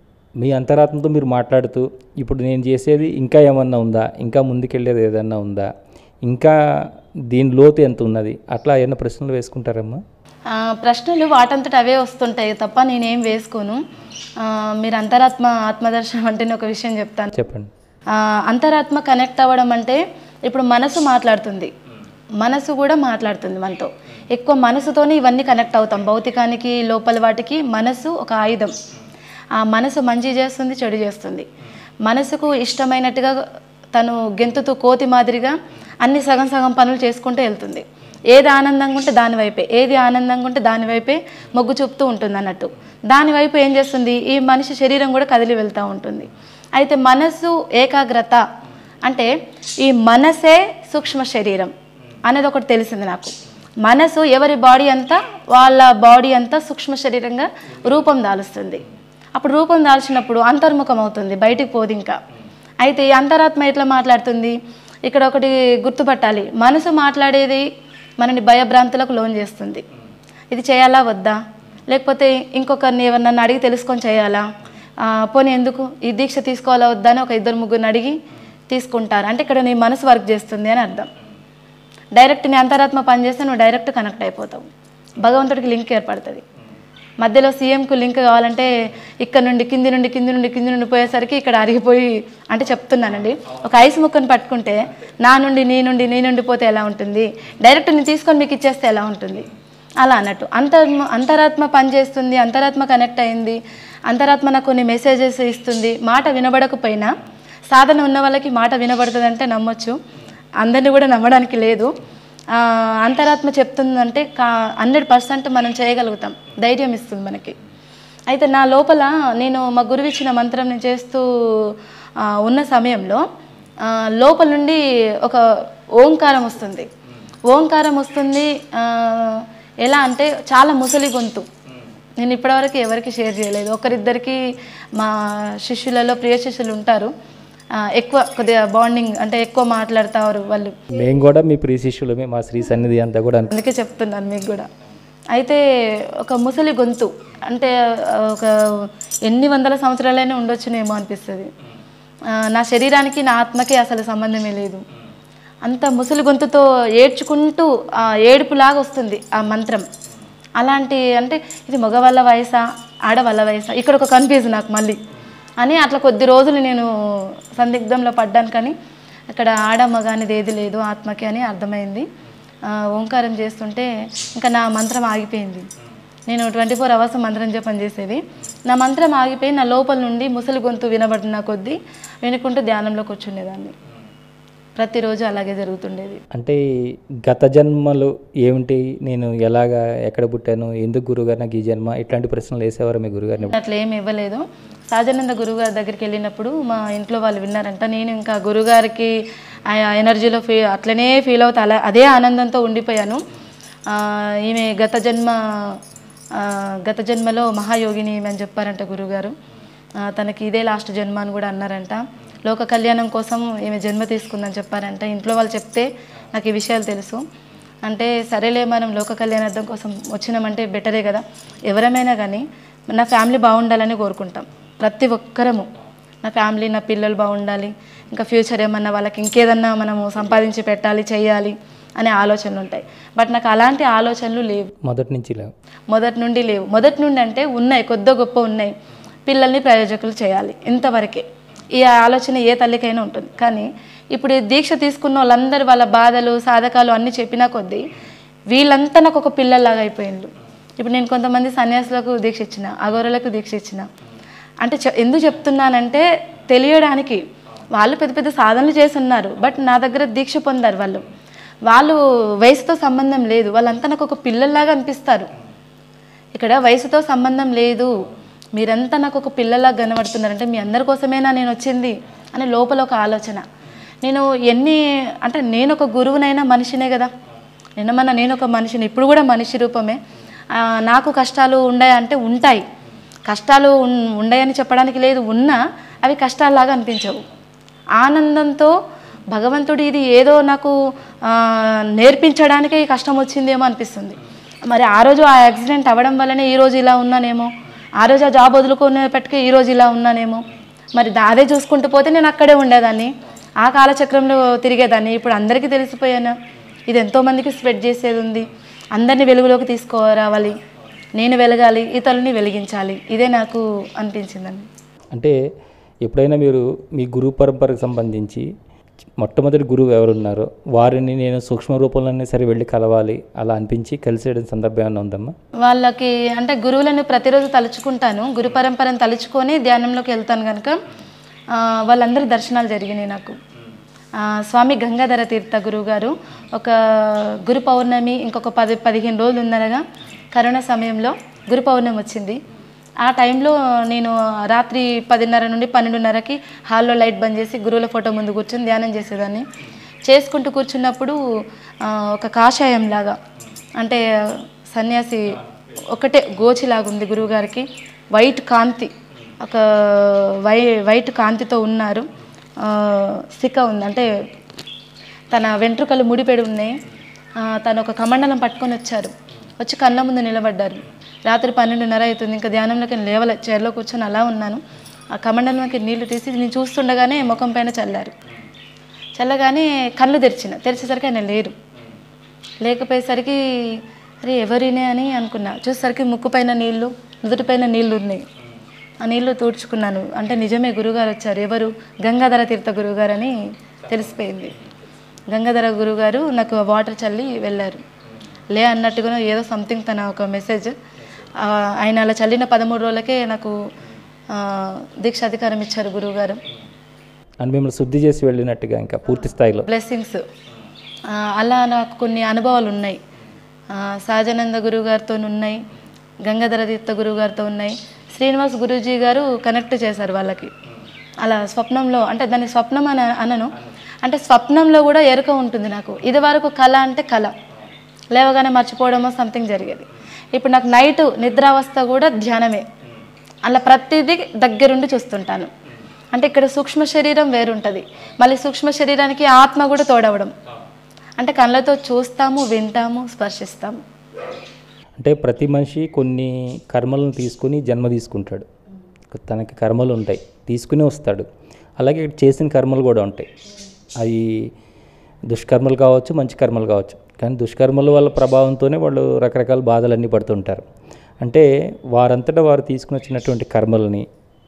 మీ అంతరాత్మతో మీరు మాట్లాడుతూ, ఇప్పుడు నేను చేసేది ఇంకా ఏమన్నా ఉందా, ఇంకా ముందుకెళ్ళేది ఏదన్నా ఉందా, ఇంకా దీని లోతు ఎంత ఉన్నది, అట్లా ఏమైనా ప్రశ్నలు వేసుకుంటారమ్మా? ప్రశ్నలు వాటంతట అవే వస్తుంటాయి తప్ప నేనేం వేసుకోను. మీరు ఆత్మదర్శనం అంటే నేను ఒక విషయం చెప్తాను. చెప్పండి. అంతరాత్మ కనెక్ట్ అవ్వడం అంటే ఇప్పుడు మనసు మాట్లాడుతుంది, మనసు కూడా మాట్లాడుతుంది మనతో. ఎక్కువ మనసుతోనే ఇవన్నీ కనెక్ట్ అవుతాం. భౌతికానికి లోపల వాటికి మనసు ఒక ఆయుధం. ఆ మనసు మంచి చేస్తుంది, చెడు చేస్తుంది. మనసుకు ఇష్టమైనట్టుగా తను గెంతుతూ కోతి మాదిరిగా అన్ని సగం సగం పనులు చేసుకుంటూ వెళ్తుంది. ఏది ఆనందంగా ఉంటే దానివైపే, ఏది ఆనందంగా ఉంటే దానివైపే మొగ్గు చూపుతూ ఉంటుంది అన్నట్టు. దానివైపు ఏం చేస్తుంది, ఈ మనిషి శరీరం కూడా కదిలి వెళ్తూ ఉంటుంది. అయితే మనసు ఏకాగ్రత అంటే ఈ మనసే సూక్ష్మ శరీరం అనేది ఒకటి తెలిసింది నాకు. మనసు ఎవరి బాడీ అంతా వాళ్ళ బాడీ అంతా సూక్ష్మ శరీరంగా రూపం దాలుస్తుంది. అప్పుడు రూపం దాల్చినప్పుడు అంతర్ముఖం అవుతుంది, బయటికి పోదు ఇంకా. అయితే ఈ అంతరాత్మ ఎట్లా మాట్లాడుతుంది, ఇక్కడ ఒకటి గుర్తుపట్టాలి. మనసు మాట్లాడేది మనని భయభ్రాంతులకు లోన్ చేస్తుంది. ఇది చేయాలా వద్దా, లేకపోతే ఇంకొకరిని ఎవరినన్ను అడిగి తెలుసుకొని చేయాలా, పోనీ ఎందుకు ఈ దీక్ష తీసుకోవాలా వద్దా అని ఒక 2-3 అడిగి తీసుకుంటారు. అంటే ఇక్కడ నీ మనసు వర్క్ చేస్తుంది అని అర్థం. డైరెక్ట్ నీ అంతరాత్మ పనిచేస్తే నువ్వు డైరెక్ట్ కనెక్ట్ అయిపోతావు, భగవంతుడికి లింక్ ఏర్పడుతుంది. మధ్యలో సీఎంకు లింక్ కావాలంటే ఇక్కడ నుండి కింది నుండి పోయేసరికి ఇక్కడ అరిగిపోయి, అంటే చెప్తున్నానండి, ఒక ఐస్ ముక్కను పట్టుకుంటే నా నుండి నీ నుండి పోతే ఎలా ఉంటుంది, డైరెక్ట్ నేను తీసుకొని మీకు ఇచ్చేస్తే ఎలా ఉంటుంది, అలా అన్నట్టు. అంతరాత్మ పనిచేస్తుంది, అంతరాత్మ కనెక్ట్ అయింది, అంతరాత్మ నాకు కొన్ని మెసేజెస్ ఇస్తుంది. మాట వినబడకపోయినా సాధన ఉన్న వాళ్ళకి మాట వినబడుతుంది అంటే నమ్మొచ్చు, అందరినీ కూడా నమ్మడానికి లేదు. అంతరాత్మ చెప్తుందంటే 100% మనం చేయగలుగుతాం, ధైర్యం ఇస్తుంది మనకి. అయితే నా లోపల నేను మా గురువు ఇచ్చిన మంత్రం నేను చేస్తూ ఉన్న సమయంలో లోపల నుండి ఒక ఓంకారం వస్తుంది. ఎలా అంటే చాలా ముసలి గొంతు. నేను ఇప్పటివరకు ఎవరికి షేర్ చేయలేదు. ఒకరిద్దరికి మా శిష్యులలో ప్రియ శిష్యులు ఉంటారు, ఎక్కువ కొద్దిగా బాండింగ్ అంటే ఎక్కువ మాట్లాడతారు వాళ్ళు. మేము కూడా మీ ప్రియ శిష్యులమే, మా శ్రీ సన్నిధి అంతా కూడా, అందుకే చెప్తున్నాను మీకు కూడా. అయితే ఒక ముసలి గొంతు అంటే ఒక ఎన్ని వందల సంవత్సరాలైనా ఉండొచ్చునేమో అనిపిస్తుంది. నా శరీరానికి నా ఆత్మకి అసలు సంబంధమే లేదు. అంత ముసలి గొంతుతో ఏడ్చుకుంటూ ఏడుపులాగా వస్తుంది ఆ మంత్రం. అలాంటి అంటే ఇది మగవాళ్ళ వయసా ఆడవాళ్ళ వయసా, ఇక్కడ ఒక కన్ఫ్యూజ్ నాకు మళ్ళీ అని. అట్లా కొద్ది రోజులు నేను సందిగ్ధంలో పడ్డాను, కానీ అక్కడ ఆడ మగ అనేది ఏది లేదు ఆత్మకి అని అర్థమైంది. ఓంకారం చేస్తుంటే ఇంకా నా మంత్రం ఆగిపోయింది. నేను 24 hours మంత్రం జపం చేసేది. నా మంత్రం ఆగిపోయి నా లోపల నుండి ముసలి గొంతు వినబడిన కొద్దీ వినుకుంటూ ధ్యానంలో కూర్చునేదాన్ని. ప్రతిరోజు అలాగే జరుగుతుండేది. అంటే గత జన్మలు ఏమిటి, నేను ఎలాగా ఎక్కడ పుట్టాను, ఎందుకు గురుగారు నాకు ఈ జన్మ, ఇట్లాంటి ప్రశ్నలు వేసేవారు మీ గురుగారిని? అట్లా ఏమి ఇవ్వలేదు. సహజానంద గురుగారి దగ్గరికి వెళ్ళినప్పుడు మా ఇంట్లో వాళ్ళు విన్నారంట. నేను ఇంకా గురుగారికి ఆ ఎనర్జీలో అట్లనే ఫీల్ అవుతా, అదే ఆనందంతో ఉండిపోయాను. ఈమె గత జన్మలో మహాయోగిని అని చెప్పారంట గురుగారు. తనకి ఇదే లాస్ట్ జన్మ అని కూడా అన్నారంట. లోక కళ్యాణం కోసం ఈమె జన్మ తీసుకుందని చెప్పారంట. ఇంట్లో వాళ్ళు చెప్తే నాకు ఈ విషయాలు తెలుసు. అంటే సరేలే, మనం లోక కళ్యాణార్థం కోసం వచ్చినామంటే బెటరే కదా. ఎవరమైనా కానీ నా ఫ్యామిలీ బాగుండాలని కోరుకుంటాం ప్రతి ఒక్కరము. నా ఫ్యామిలీ, నా పిల్లలు బాగుండాలి, ఇంకా ఫ్యూచర్ ఏమన్నా వాళ్ళకి ఇంకేదన్నా మనము సంపాదించి పెట్టాలి, చేయాలి అనే ఆలోచనలు ఉంటాయి. బట్ నాకు అలాంటి ఆలోచనలు లేవు, మొదటి నుండి లేవు. మొదటి నుండి అంటే ఉన్నాయి, కొద్ది గొప్ప ఉన్నాయి. పిల్లల్ని ప్రయోజకులు చేయాలి, ఇంతవరకే. ఈ ఆలోచన ఏ తల్లికైనా ఉంటుంది. కానీ ఇప్పుడు దీక్ష తీసుకున్న వాళ్ళందరూ వాళ్ళ బాధలు సాధకాలు అన్నీ చెప్పినా కొద్దీ వీళ్ళంతా నాకు ఒక పిల్లల్లాగా అయిపోయిండ్రు. ఇప్పుడు నేను కొంతమంది సన్యాసులకు దీక్ష ఇచ్చిన, అఘోరలకు దీక్ష ఇచ్చిన. అంటే ఎందుకు చెప్తున్నానంటే తెలియడానికి. వాళ్ళు పెద్ద పెద్ద సాధనలు చేస్తున్నారు, బట్ నా దగ్గర దీక్ష పొందారు. వాళ్ళు వయసుతో సంబంధం లేదు, వాళ్ళంతా నాకు ఒక పిల్లల్లాగా అనిపిస్తారు. ఇక్కడ వయసుతో సంబంధం లేదు, మీరంతా నాకు ఒక పిల్లలాగా కనబడుతున్నారంటే మీ అందరి కోసమేనా నేను వచ్చింది అని లోపల ఒక ఆలోచన. నేను అంటే నేను ఒక గురువునైనా మనిషినే కదా, నేను ఒక మనిషిని, ఇప్పుడు కూడా మనిషి రూపమే. నాకు కష్టాలు ఉన్నాయంటే ఉంటాయి, కష్టాలు ఉన్నాయని చెప్పడానికి లేదు, ఉన్నా అవి కష్టాల్లాగా అనిపించవు. ఆనందంతో భగవంతుడు ఇది ఏదో నాకు నేర్పించడానికే ఈ కష్టం వచ్చిందేమో అనిపిస్తుంది. మరి ఆ రోజు ఆ యాక్సిడెంట్ అవ్వడం వల్లనే ఈరోజు ఇలా ఉన్నానేమో, ఆ రోజు ఆ జాబ్ వదులుకునేపటికే ఈరోజు ఇలా ఉన్నానేమో. మరి అదే చూసుకుంటూ పోతే నేను అక్కడే ఉండేదాన్ని, ఆ కాలచక్రంలో తిరిగేదాన్ని. ఇప్పుడు అందరికీ తెలిసిపోయాను, ఇది ఎంతోమందికి స్ప్రెడ్ చేసేది ఉంది, అందరినీ వెలుగులోకి తీసుకురావాలి, నేను వెలగాలి, ఇతరులని వెలిగించాలి, ఇదే నాకు అనిపించిందండి. అంటే ఎప్పుడైనా మీరు మీ గురు పరంపరకు సంబంధించి మొట్టమొదటి గురువు ఎవరున్నారో వారిని నేను సూక్ష్మ రూపంలోనే సరే వెళ్ళి కలవాలి అలా అనిపించి కలిసేయడం సందర్భం ఏమైనా ఉందమ్మా? వాళ్ళకి అంటే గురువులను ప్రతిరోజు తలుచుకుంటాను, గురు పరంపరను తలుచుకొని ధ్యానంలోకి వెళ్తాను కనుక వాళ్ళందరి దర్శనాలు జరిగినాయి నాకు. స్వామి గంగాధర తీర్థ గురువు గారు ఒక గురు పౌర్ణమి ఇంకొక 10-15 రోజులు ఉందనగా కరోనా సమయంలో గురు పౌర్ణమి వచ్చింది. ఆ టైంలో నేను రాత్రి 10:30 నుండి 12:30కి హాల్లో లైట్ బంద్ చేసి గురువుల ఫోటో ముందు కూర్చొని ధ్యానం చేసేదాన్ని. చేసుకుంటూ కూర్చున్నప్పుడు ఒక కాషాయంలాగా, అంటే సన్యాసి ఒకటే గోచిలాగా ఉంది గురువుగారికి, వైట్ కాంతి, ఒక వైట్ కాంతితో ఉన్నారు. సిక ఉంది, అంటే తన వెంట్రుకలు ముడిపెడి ఉన్నాయి. తను ఒక కమండలం పట్టుకొని వచ్చి కళ్ళ ముందు నిలబడ్డారు. రాత్రి 12:30 అవుతుంది, ఇంకా ధ్యానంలోకి లేవలే, చైర్లో కూర్చొని అలా ఉన్నాను. ఆ కమండలంలోకి నీళ్లు తీసి నేను చూస్తుండగానే ముఖం పైన చల్లగానే కళ్ళు తెరిచేసరికి ఆయన లేకపోయేసరికి అరే ఎవరినే అని అనుకున్నా. చూసేసరికి ముక్కు పైన నీళ్లు, నుదుటిపైన నీళ్లు ఉన్నాయి. ఆ నీళ్లు తుడుచుకున్నాను, అంటే నిజమే గురువుగారు వచ్చారు. ఎవరు? గంగాధర తీర్థ గురువుగారు అని తెలిసిపోయింది. గంగాధర గురువుగారు నాకు వాటర్ చల్లి వెళ్ళారు. అన్నట్టుగా ఏదో సంథింగ్ తన ఒక మెసేజ్. ఆయన అలా చల్లిన 13 రోజులకే నాకు దీక్షాధికారం ఇచ్చారు గురువుగారు. అని మిమ్మల్ని శుద్ధి చేసి వెళ్ళినట్టుగా ఇంకా పూర్తి స్థాయిలో బ్లెస్సింగ్స్. అలా నాకు కొన్ని అనుభవాలు ఉన్నాయి. సహజానంద గురువుగారితో ఉన్నాయి, గంగాధర తీర్థ గురువుగారితో ఉన్నాయి. శ్రీనివాస్ గురూజీ గారు కనెక్ట్ చేశారు వాళ్ళకి. అలా స్వప్నంలో, అంటే దాన్ని స్వప్నం అని అనను, అంటే స్వప్నంలో కూడా ఎరుక ఉంటుంది నాకు. ఇది వరకు కళ అంటే కళ, లేవగానే మర్చిపోవడమో సంథింగ్ జరిగేది. ఇప్పుడు నాకు నైట్ నిద్రావస్థ కూడా ధ్యానమే. అలా ప్రతిదీ దగ్గరుండి చూస్తుంటాను. అంటే ఇక్కడ సూక్ష్మ శరీరం వేరుంటుంది, మళ్ళీ సూక్ష్మ శరీరానికి ఆత్మ కూడా తోడవడం. అంటే కళ్ళతో చూస్తాము, వింటాము, స్పర్శిస్తాము. అంటే ప్రతి మనిషి కొన్ని కర్మలను తీసుకుని జన్మ తీసుకుంటాడు. తనకి కర్మలు ఉంటాయి, తీసుకుని వస్తాడు. అలాగే చేసిన కర్మలు కూడా ఉంటాయి. అవి దుష్కర్మలు కావచ్చు, మంచి కర్మలు కావచ్చు. కానీ దుష్కర్మల వల్ల ప్రభావంతోనే వాళ్ళు రకరకాల బాధలన్నీ పడుతుంటారు. అంటే వారంతటా వారు తీసుకుని వచ్చినటువంటి కర్మలని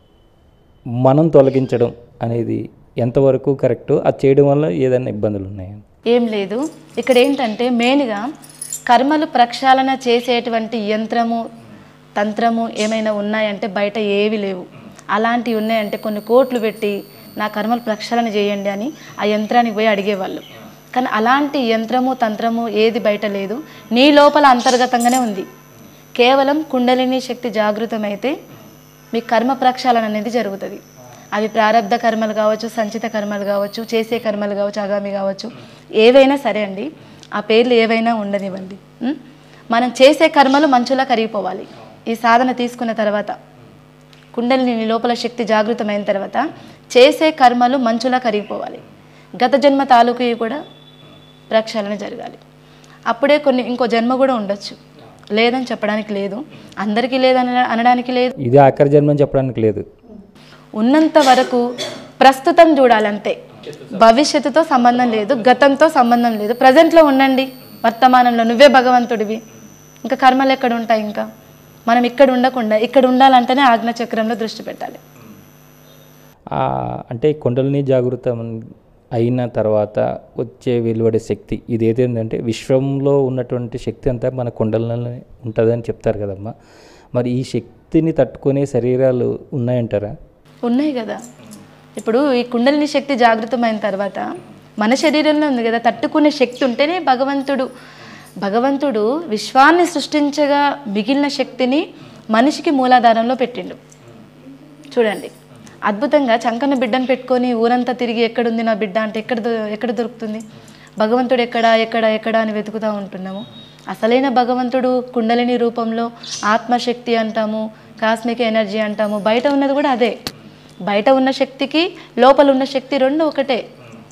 మనం తొలగించడం అనేది ఎంతవరకు కరెక్టు? అది చేయడం వల్ల ఏదైనా ఇబ్బందులు ఉన్నాయా? ఏం లేదు. ఇక్కడ ఏంటంటే మెయిన్గా కర్మలు ప్రక్షాళన చేసేటువంటి యంత్రము, తంత్రము ఏమైనా ఉన్నాయంటే బయట ఏవి లేవు. అలాంటివి ఉన్నాయంటే కొన్ని కోట్లు పెట్టి నా కర్మలు ప్రక్షాళన చేయండి అని ఆ యంత్రానికి పోయి అడిగేవాళ్ళు. కానీ అలాంటి యంత్రము, తంత్రము ఏది బయట లేదు, నీ లోపల అంతర్గతంగానే ఉంది. కేవలం కుండలిని శక్తి జాగృతమైతే మీ కర్మ ప్రక్షాళన అనేది జరుగుతుంది. అవి ప్రారబ్ధ కర్మలు కావచ్చు, సంచిత కర్మలు కావచ్చు, చేసే కర్మలు కావచ్చు, ఆగామి కావచ్చు, ఏవైనా సరే అండి. ఆ పేర్లు ఏవైనా ఉండనివ్వండి. మనం చేసే కర్మలు మంచులా కరిగిపోవాలి. ఈ సాధన తీసుకున్న తర్వాత, కుండలిని లోపల శక్తి జాగృతమైన తర్వాత చేసే కర్మలు మంచులా కరిగిపోవాలి. గత జన్మ తాలూకు కూడా ప్రక్షాళన జరగాలి. అప్పుడే ఇంకో జన్మ కూడా ఉండొచ్చు. లేదని చెప్పడానికి లేదు, అందరికీ లేదని అనడానికి లేదు, ఇది ఆఖరి జన్మ అని చెప్పడానికి లేదు. ఉన్నంత వరకు ప్రస్తుతం చూడాలంతే. భవిష్యత్తుతో సంబంధం లేదు, గతంతో సంబంధం లేదు. ప్రజెంట్లో ఉండండి, వర్తమానంలో నువ్వే భగవంతుడివి. ఇంకా కర్మలు ఎక్కడ ఉంటాయి? ఇంకా మనం ఇక్కడ ఉండకుండా ఇక్కడ ఉండాలంటేనే ఆజ్ఞాచక్రంలో దృష్టి పెట్టాలి. అంటే కుండలిని జాగృతం అయిన తర్వాత వచ్చే వెలువడే శక్తి ఇది ఏదేంటంటే విశ్వంలో ఉన్నటువంటి శక్తి అంతా మన కుండలలోనే ఉంటుందని చెప్తారు కదమ్మా. మరి ఈ శక్తిని తట్టుకునే శరీరాలు ఉన్నాయంటారా? ఉన్నాయి కదా. ఇప్పుడు ఈ కుండలిని శక్తి జాగృతమైన తర్వాత మన శరీరంలో ఉంది కదా, తట్టుకునే శక్తి ఉంటేనే భగవంతుడు విశ్వాన్ని సృష్టించగా మిగిలిన శక్తిని మనిషికి మూలాధారంలో పెట్టిండు. చూడండి, అద్భుతంగా చంకన బిడ్డను పెట్టుకొని ఊరంతా తిరిగి ఎక్కడుంది నా బిడ్డ అంటే ఎక్కడ దొరుకుతుంది? భగవంతుడు ఎక్కడ అని వెతుకుతూ ఉంటున్నాము. అసలైన భగవంతుడు కుండలిని రూపంలో ఆత్మశక్తి అంటాము, కాస్మిక్ ఎనర్జీ అంటాము. బయట ఉన్నది కూడా అదే. బయట ఉన్న శక్తికి లోపల ఉన్న శక్తి రెండు ఒకటే.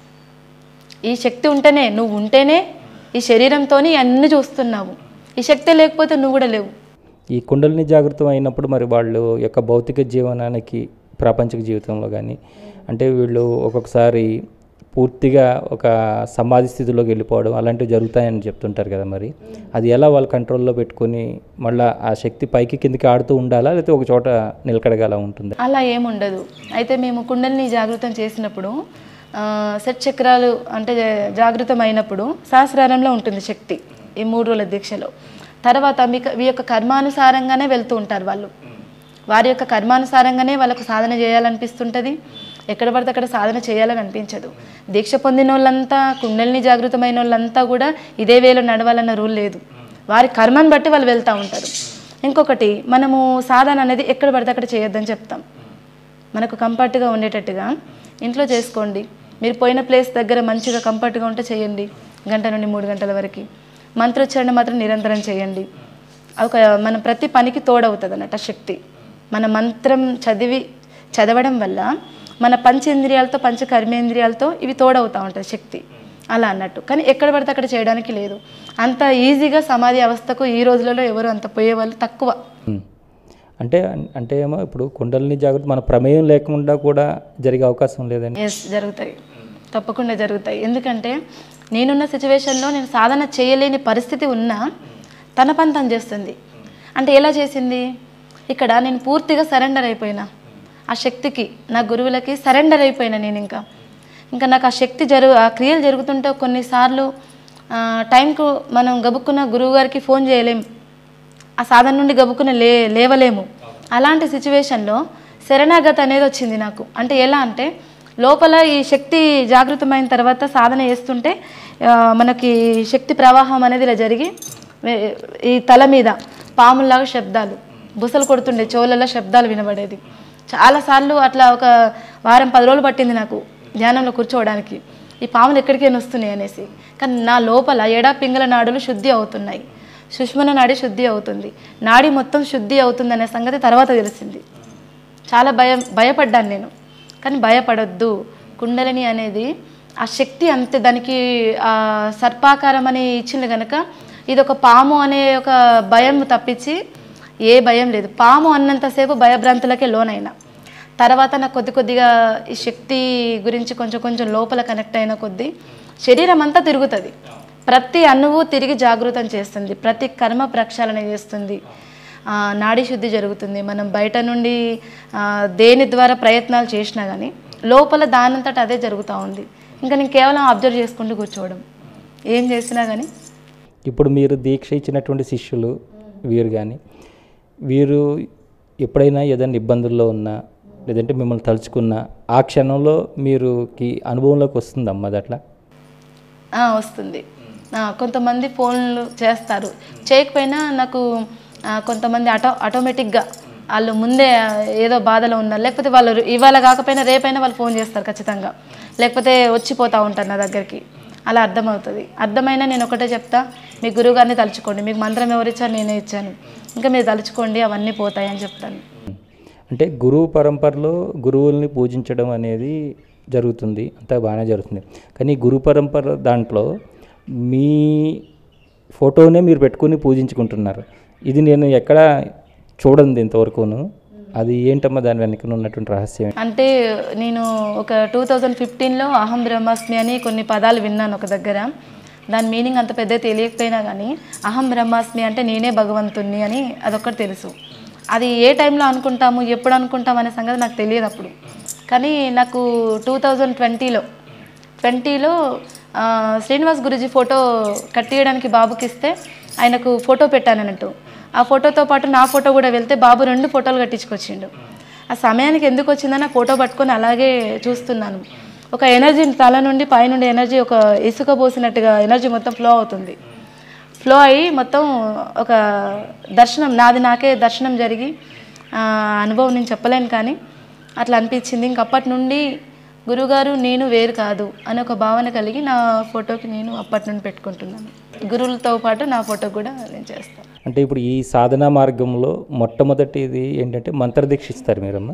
ఈ శక్తి ఉంటేనే నువ్వు ఉంటేనే ఈ శరీరంతో అన్నీ చూస్తున్నావు. ఈ శక్తి లేకపోతే నువ్వు కూడా లేవు. ఈ కుండలిని జాగృతం అయినప్పుడు మరి వాళ్ళు యొక్క భౌతిక జీవనానికి ప్రాపంచిక జీవితంలో కానీ అంటే వీళ్ళు ఒక్కొక్కసారి పూర్తిగా ఒక సమాధి స్థితిలోకి వెళ్ళిపోవడం అలాంటివి జరుగుతాయని చెప్తుంటారు కదా. మరి అది ఎలా వాళ్ళ కంట్రోల్లో పెట్టుకొని మళ్ళీ ఆ శక్తి పైకి కిందికి ఆడుతూ ఉండాలా, లేకపోతే ఒక చోట నిలకడగా ఉంటుంది? అలా ఏముండదు. అయితే మేము కుండలిని జాగృతం చేసినప్పుడు షట్ చక్రాలు అంటే జాగృతం అయినప్పుడు సహస్రారంలో ఉంటుంది శక్తి ఈ 3 రోజుల దీక్షలో. తర్వాత మీ యొక్క కర్మానుసారంగానే వెళ్తూ ఉంటారు వాళ్ళు. వారి యొక్క కర్మానుసారంగానే వాళ్ళకు సాధన చేయాలనిపిస్తుంటుంది. ఎక్కడ పడితే అక్కడ సాధన చేయాలని అనిపించదు. దీక్ష పొందిన వాళ్ళంతా కుండలిని జాగృతమైన వాళ్ళంతా కూడా ఇదే వేలో నడవాలన్న రూల్ లేదు. వారి కర్మను బట్టి వాళ్ళు వెళ్తూ ఉంటారు. ఇంకొకటి, మనము సాధన అనేది ఎక్కడ పడితే అక్కడ చేయొద్దని చెప్తాం. మనకు కంఫర్ట్గా ఉండేటట్టుగా ఇంట్లో చేసుకోండి. మీరు పోయిన ప్లేస్ దగ్గర మంచిగా కంఫర్ట్గా ఉంటే చేయండి. 1 గంట నుండి 3 గంటల వరకు మంత్రోచ్చారణ మాత్రం నిరంతరం చేయండి. మన ప్రతి పనికి తోడవుతుంది అన్నట్టు శక్తి. మన మంత్రం చదవడం వల్ల మన పంచేంద్రియాలతో పంచకర్మేంద్రియాలతో ఇవి తోడవుతూ ఉంటుంది శక్తి అలా అన్నట్టు. కానీ ఎక్కడ పడితే అక్కడ చేయడానికి లేదు. అంత ఈజీగా సమాధి అవస్థకు ఈ రోజులలో ఎవరు అంత పోయేవాళ్ళు తక్కువ. అంటే ఏమో ఇప్పుడు కుండలిని జాగృతి మన ప్రమేయం లేకుండా కూడా జరిగే అవకాశం లేదండి? ఎస్, జరుగుతాయి, తప్పకుండా జరుగుతాయి. ఎందుకంటే నేనున్న సిచ్యువేషన్లో నేను సాధన చేయలేని పరిస్థితి ఉన్నా తన పని తను చేస్తుంది. అంటే ఎలా చేసింది? ఇక్కడ నేను పూర్తిగా సరెండర్ అయిపోయినా ఆ శక్తికి, నా గురువులకి సరెండర్ అయిపోయినా నేను. ఇంకా నాకు ఆ శక్తి ఆ క్రియలు జరుగుతుంటే కొన్నిసార్లు టైంకు మనం గబుక్కున్న గురువు గారికి ఫోన్ చేయలేము, ఆ సాధన నుండి గబుక్కున లేవలేము. అలాంటి సిచ్యువేషన్లో శరణాగతి అనేది వచ్చింది నాకు. అంటే ఎలా అంటే లోపల ఈ శక్తి జాగృతమైన తర్వాత సాధన చేస్తుంటే మనకి శక్తి ప్రవాహం అనేది ఇలా జరిగి ఈ తల మీద పాముల్లాగా శబ్దాలు బుసలు కొడుతుండే, చెవులలో శబ్దాలు వినబడేది. చాలాసార్లు అట్లా ఒక వారం 10 రోజులు పట్టింది నాకు ధ్యానంలో కూర్చోవడానికి, ఈ పాములు ఎక్కడికైనా వస్తున్నాయి అనేసి. కానీ నా లోపల ఎడా పింగళ నాడులు శుద్ధి అవుతున్నాయి, సుష్మన నాడి శుద్ధి అవుతుంది, నాడి మొత్తం శుద్ధి అవుతుంది అనే సంగతి తర్వాత తెలిసింది. చాలా భయపడ్డాను నేను. కానీ భయపడొద్దు. కుండలిని అనేది ఆ శక్తి అంతే, దానికి ఆ సర్పాకారం అని ఇచ్చింది కనుక ఇది ఒక పాము అనే ఒక భయం తప్పించి ఏ భయం లేదు. పాము అన్నంతసేపు భయభ్రాంతులకే లోనైనా. తర్వాత నాకు కొద్దిగా ఈ శక్తి గురించి కొంచెం లోపల కనెక్ట్ అయిన కొద్దీ శరీరం అంతా తిరుగుతుంది. ప్రతి అణువు తిరిగి జాగృతం చేస్తుంది, ప్రతి కర్మ ప్రక్షాళన చేస్తుంది, నాడీ శుద్ధి జరుగుతుంది. మనం బయట నుండి దేని ద్వారా ప్రయత్నాలు చేసినా కానీ లోపల దానంతట అదే జరుగుతూ ఉంది. ఇంకా నేను కేవలం అబ్జర్వ్ చేసుకుంటూ కూర్చోవడం, ఏం చేసినా కానీ. ఇప్పుడు మీరు దీక్ష ఇచ్చినటువంటి శిష్యులు వీరు ఎప్పుడైనా ఏదైనా ఇబ్బందుల్లో ఉన్నా లేదంటే మిమ్మల్ని తలుచుకున్నా ఆ క్షణంలో మీరుకి అనుభవంలోకి వస్తుందమ్మా అది అట్లా? వస్తుంది. కొంతమంది ఫోన్లు చేస్తారు, చేయకపోయినా నాకు కొంతమంది ఆటోమేటిక్గా వాళ్ళు ముందే ఏదో బాధలో ఉన్నారు, లేకపోతే వాళ్ళు ఇవాళ కాకపోయినా రేపైనా వాళ్ళు ఫోన్ చేస్తారు ఖచ్చితంగా, లేకపోతే వచ్చిపోతూ ఉంటారు నా దగ్గరికి. అలా అర్థమవుతుంది. అర్థమైనా నేను ఒకటే చెప్తా, మీ గురువుగారిని తలుచుకోండి, మీకు మంత్రం ఎవరు ఇచ్చారు, నేనే ఇచ్చాను, ఇంకా మీరు తలుచుకోండి, అవన్నీ పోతాయి అని చెప్తాను. అంటే గురువు పరంపరలో గురువుల్ని పూజించడం అనేది జరుగుతుంది, అంతా బాగానే జరుగుతుంది. కానీ గురు పరంపర దాంట్లో మీ ఫోటోనే మీరు పెట్టుకుని పూజించుకుంటున్నారు. ఇది నేను ఎక్కడ చూడండి ఇంతవరకును. అది ఏంటమ్మా దాని వెనక ఉన్నటువంటి రహస్యం? అంటే నేను ఒక 2015లో అహం బ్రహ్మాస్మి అని కొన్ని పదాలు విన్నాను ఒక దగ్గర. దాని మీనింగ్ అంత పెద్ద తెలియకపోయినా కానీ అహం బ్రహ్మాస్మి అంటే నేనే భగవంతుణ్ణి అని అదొక్కటి తెలుసు. అది ఏ టైంలో అనుకుంటాము, ఎప్పుడు అనుకుంటాము అనే సంగతి నాకు తెలియదు అప్పుడు. కానీ నాకు 2020లో 20లో శ్రీనివాస్ గురూజీ ఫోటో కట్టియడానికి బాబుకి ఇస్తే ఆయనకు ఫోటో పెట్టాను అన్నట్టు. ఆ ఫోటోతో పాటు నా ఫోటో కూడా వెళ్తే బాబు 2 ఫోటోలు కట్టించుకొచ్చిండు. ఆ సమయానికి ఎందుకు వచ్చిందని ఆ ఫోటో పట్టుకొని అలాగే చూస్తున్నాను. ఒక ఎనర్జీ తల నుండి పైనుండి ఎనర్జీ ఒక ఇసుక పోసినట్టుగా ఎనర్జీ మొత్తం ఫ్లో అవుతుంది. ఫ్లో అయ్యి మొత్తం ఒక దర్శనం నాకే దర్శనం జరిగి అనుభవం నేను చెప్పలేను, కానీ అట్లా అనిపించింది. ఇంకప్పటి నుండి గురువుగారు నేను వేరు కాదు అని ఒక భావన కలిగి నా ఫోటోకి నేను అప్పటి నుండి పెట్టుకుంటున్నాను. గురువులతో పాటు నా ఫోటో కూడా నేను చేస్తాను. అంటే ఇప్పుడు ఈ సాధనా మార్గంలో మొట్టమొదటిది ఏంటంటే మంత్రదీక్ష ఇస్తారు మీరమ్మా?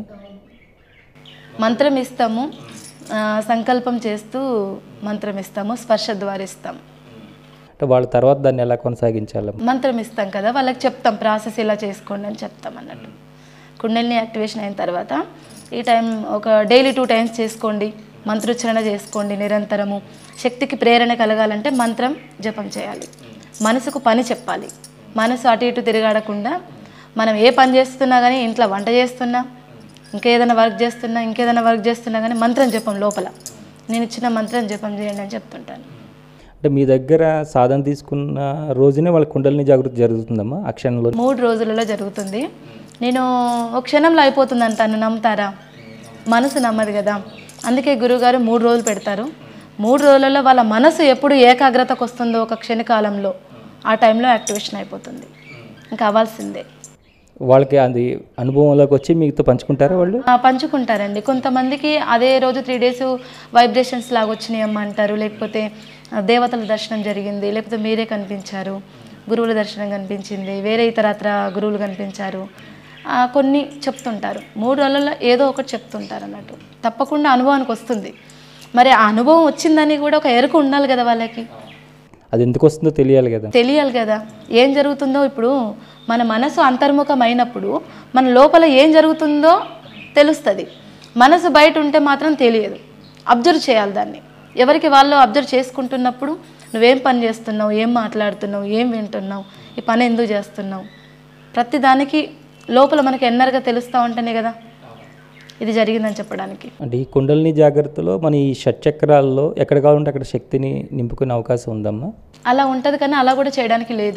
మంత్రం ఇస్తాము, సంకల్పం చేస్తూ మంత్రం ఇస్తాము, స్పర్శ ద్వారా ఇస్తాము. అంటే వాళ్ళ తర్వాత దాన్ని ఎలా కొనసాగించాలి? మంత్రం ఇస్తాం కదా, వాళ్ళకి చెప్తాం ప్రాసెస్ ఇలా చేసుకోండి అని చెప్తాం అన్నట్టు. కుండలిని యాక్టివేషన్ అయిన తర్వాత ఈ టైం ఒక డైలీ 2 టైమ్స్ చేసుకోండి, మంత్రోచ్చరణ చేసుకోండి నిరంతరము. శక్తికి ప్రేరణ కలగాలంటే మంత్రం జపం చేయాలి, మనసుకు పని చెప్పాలి. మనసు అటు ఇటు తిరగాడకుండా మనం ఏ పని చేస్తున్నా కానీ, ఇంట్లో వంట చేస్తున్నా, ఇంకేదైనా వర్క్ చేస్తున్నా కానీ మంత్రం జపం లోపల నేను ఇచ్చిన మంత్రం జపం చేయండి అని చెప్తుంటాను. అంటే మీ దగ్గర సాధన తీసుకున్న రోజునే వాళ్ళ కుండలిని జాగృతి జరుగుతుందమ్మా? ఆ క్షణంలో 3 రోజులలో జరుగుతుంది. నేను ఒక క్షణంలో అయిపోతుంది అంటాను, నమ్ముతారా? మనసు నమ్మదు కదా, అందుకే గురువుగారు 3 రోజులు పెడతారు. 3 రోజులలో వాళ్ళ మనసు ఎప్పుడు ఏకాగ్రతకు వస్తుందో ఒక క్షణకాలంలో ఆ టైంలో యాక్టివేషన్ అయిపోతుంది. ఇంకా అవ్వాల్సిందే. వాళ్ళకి అది అనుభవంలోకి వచ్చి మీతో పంచుకుంటారా వాళ్ళు? పంచుకుంటారండి. కొంతమందికి అదే రోజు 3 డేస్ వైబ్రేషన్స్ లాగా వచ్చినాయి అమ్మ అంటారు, లేకపోతే దేవతల దర్శనం జరిగింది, లేకపోతే మీరే కనిపించారు, గురువుల దర్శనం కనిపించింది, వేరే ఇతరత్ర గురువులు కనిపించారు, కొన్ని చెప్తుంటారు. 3 రోజులలో ఏదో ఒకటి చెప్తుంటారు అన్నట్టు. తప్పకుండా అనుభవానికి వస్తుంది. మరి ఆ అనుభవం వచ్చిందని కూడా ఒక ఎరుక ఉండాలి కదా వాళ్ళకి. అది ఎందుకు వస్తుందో తెలియాలి కదా. ఏం జరుగుతుందో ఇప్పుడు మన మనసు అంతర్ముఖమైనప్పుడు మన లోపల ఏం జరుగుతుందో తెలుస్తుంది. మనసు బయట ఉంటే మాత్రం తెలియదు. అబ్జర్వ్ చేయాలి దాన్ని. ఎవరికి వాళ్ళు అబ్జర్వ్ చేసుకుంటున్నప్పుడు నువ్వేం పని చేస్తున్నావు, ఏం మాట్లాడుతున్నావు, ఏం వింటున్నావు, ఈ పని ఎందుకు చేస్తున్నావు, ప్రతిదానికి లోపల మనకి ఎన్నరగా తెలుస్తూ ఉంటేనే కదా ఇది జరిగిందని చెప్పడానికి. అంటే ఈ కుండలిని జాగ్రత్తలో మన ఈ షట్చక్రాల్లో ఎక్కడ కావాలంటే అక్కడ శక్తిని నింపుకునే అవకాశం ఉందమ్మా? అలా ఉంటుంది, కానీ అలా కూడా చేయడానికి లేదు.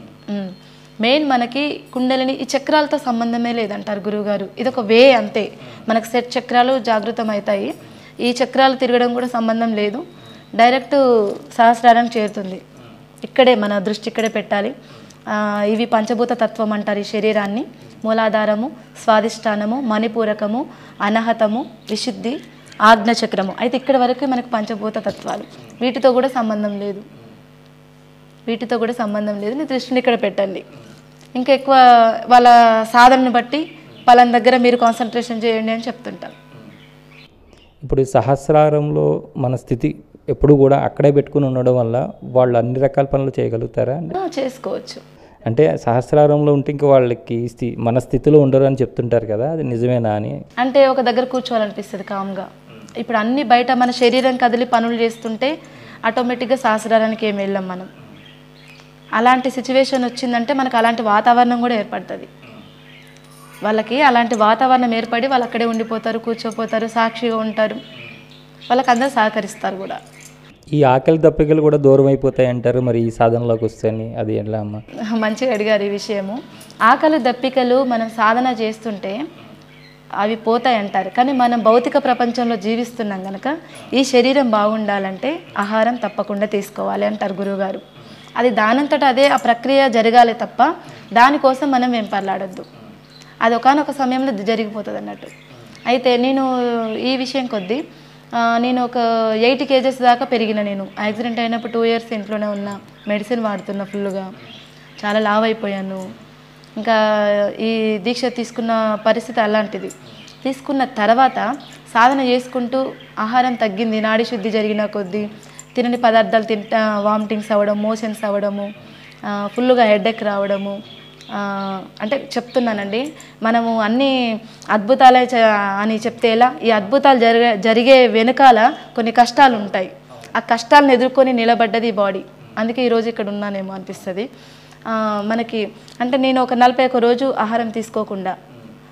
మెయిన్ మనకి కుండలిని ఈ చక్రాలతో సంబంధమే లేదంటారు గురువుగారు. ఇది ఒక వే అంతే. మనకు సెట్ చక్రాలు జాగృతం అవుతాయి, ఈ చక్రాలు తిరగడం కూడా సంబంధం లేదు. డైరెక్ట్ సహస్రారానికి చేరుతుంది. ఇక్కడే మన దృష్టి ఇక్కడే పెట్టాలి. ఇవి పంచభూత తత్వం అంటారు ఈ శరీరాన్ని. మూలాధారము, స్వాదిష్టానము, మణిపూరకము, అనాహతము, విశుద్ధి, ఆజ్ఞచక్రము. అయితే ఇక్కడ వరకు మనకు పంచభూత తత్వాలు. వీటితో కూడా సంబంధం లేదు. మీ దృష్టిని ఇక్కడ పెట్టండి. ఇంకా ఎక్కువ వాళ్ళ సాధనని బట్టి పలానా దగ్గర మీరు కాన్సన్ట్రేషన్ చేయండి అని చెప్తుంటాం. ఇప్పుడు సహస్రారంలో మన స్థితి ఎప్పుడు కూడా అక్కడే పెట్టుకుని ఉండడం వల్ల వాళ్ళు అన్ని రకాల పనులు చేయగలుగుతారా? చేసుకోవచ్చు. అంటే సహస్రారంలో ఉంటే ఇంకా వాళ్ళకి మన స్థితిలో ఉండరు అని చెప్తుంటారు కదా, అది నిజమేనా అని? అంటే ఒక దగ్గర కూర్చోవాలనిపిస్తుంది కామ్గా. ఇప్పుడు అన్ని బయట మన శరీరం కదిలి పనులు చేస్తుంటే ఆటోమేటిక్గా సహస్రారానికి ఏమి వెళ్ళాం మనం. అలాంటి సిచ్యువేషన్ వచ్చిందంటే మనకు అలాంటి వాతావరణం కూడా ఏర్పడుతుంది. వాళ్ళకి అలాంటి వాతావరణం ఏర్పడి వాళ్ళు అక్కడే ఉండిపోతారు, కూర్చోపోతారు, సాక్షిగా ఉంటారు. వాళ్ళకి అందరూ సహకరిస్తారు కూడా. ఈ ఆకలి దప్పికలు కూడా దూరం అయిపోతాయి అంటారు, మరి ఈ సాధనలోకి వస్తాయని, అది ఎలా అమ్మా? మంచిగా అడిగారు ఈ విషయము. ఆకలి దప్పికలు మనం సాధన చేస్తుంటే అవి పోతాయి అంటారు, కానీ మనం భౌతిక ప్రపంచంలో జీవిస్తున్నాం కనుక ఈ శరీరం బాగుండాలంటే ఆహారం తప్పకుండా తీసుకోవాలి అంటారు గురువుగారు. అది దానంతట అదే ఆ ప్రక్రియ జరగాలి తప్ప దానికోసం మనం వెంపర్లాడొద్దు. అది ఒకానొక సమయంలో జరిగిపోతుంది అన్నట్టు. అయితే నేను ఈ విషయం కొద్దీ నేను ఒక 80 kgs దాకా పెరిగిన. నేను యాక్సిడెంట్ అయినప్పుడు 2 years ఇంట్లోనే ఉన్నా, మెడిసిన్ వాడుతున్నా ఫుల్గా, చాలా లావ్ అయిపోయాను. ఇంకా ఈ దీక్ష తీసుకున్న పరిస్థితి అలాంటిది. తీసుకున్న తర్వాత సాధన చేసుకుంటూ ఆహారం తగ్గింది, నాడీ శుద్ధి జరిగిన కొద్దీ తినని పదార్థాలు తింటా వామిటింగ్స్ అవ్వడం, మోషన్స్ అవ్వడము, ఫుల్గా హెడేక్ రావడము. అంటే చెప్తున్నానండి, మనము అన్ని అద్భుతాలే అని చెప్తే ఎలా? ఈ అద్భుతాలు జరిగే వెనకాల కొన్ని కష్టాలు ఉంటాయి. ఆ కష్టాలను ఎదుర్కొని నిలబడ్డది ఈ బాడీ. అందుకే ఈరోజు ఇక్కడ ఉన్నానేమో అనిపిస్తుంది మనకి. అంటే నేను ఒక 41 రోజు ఆహారం తీసుకోకుండా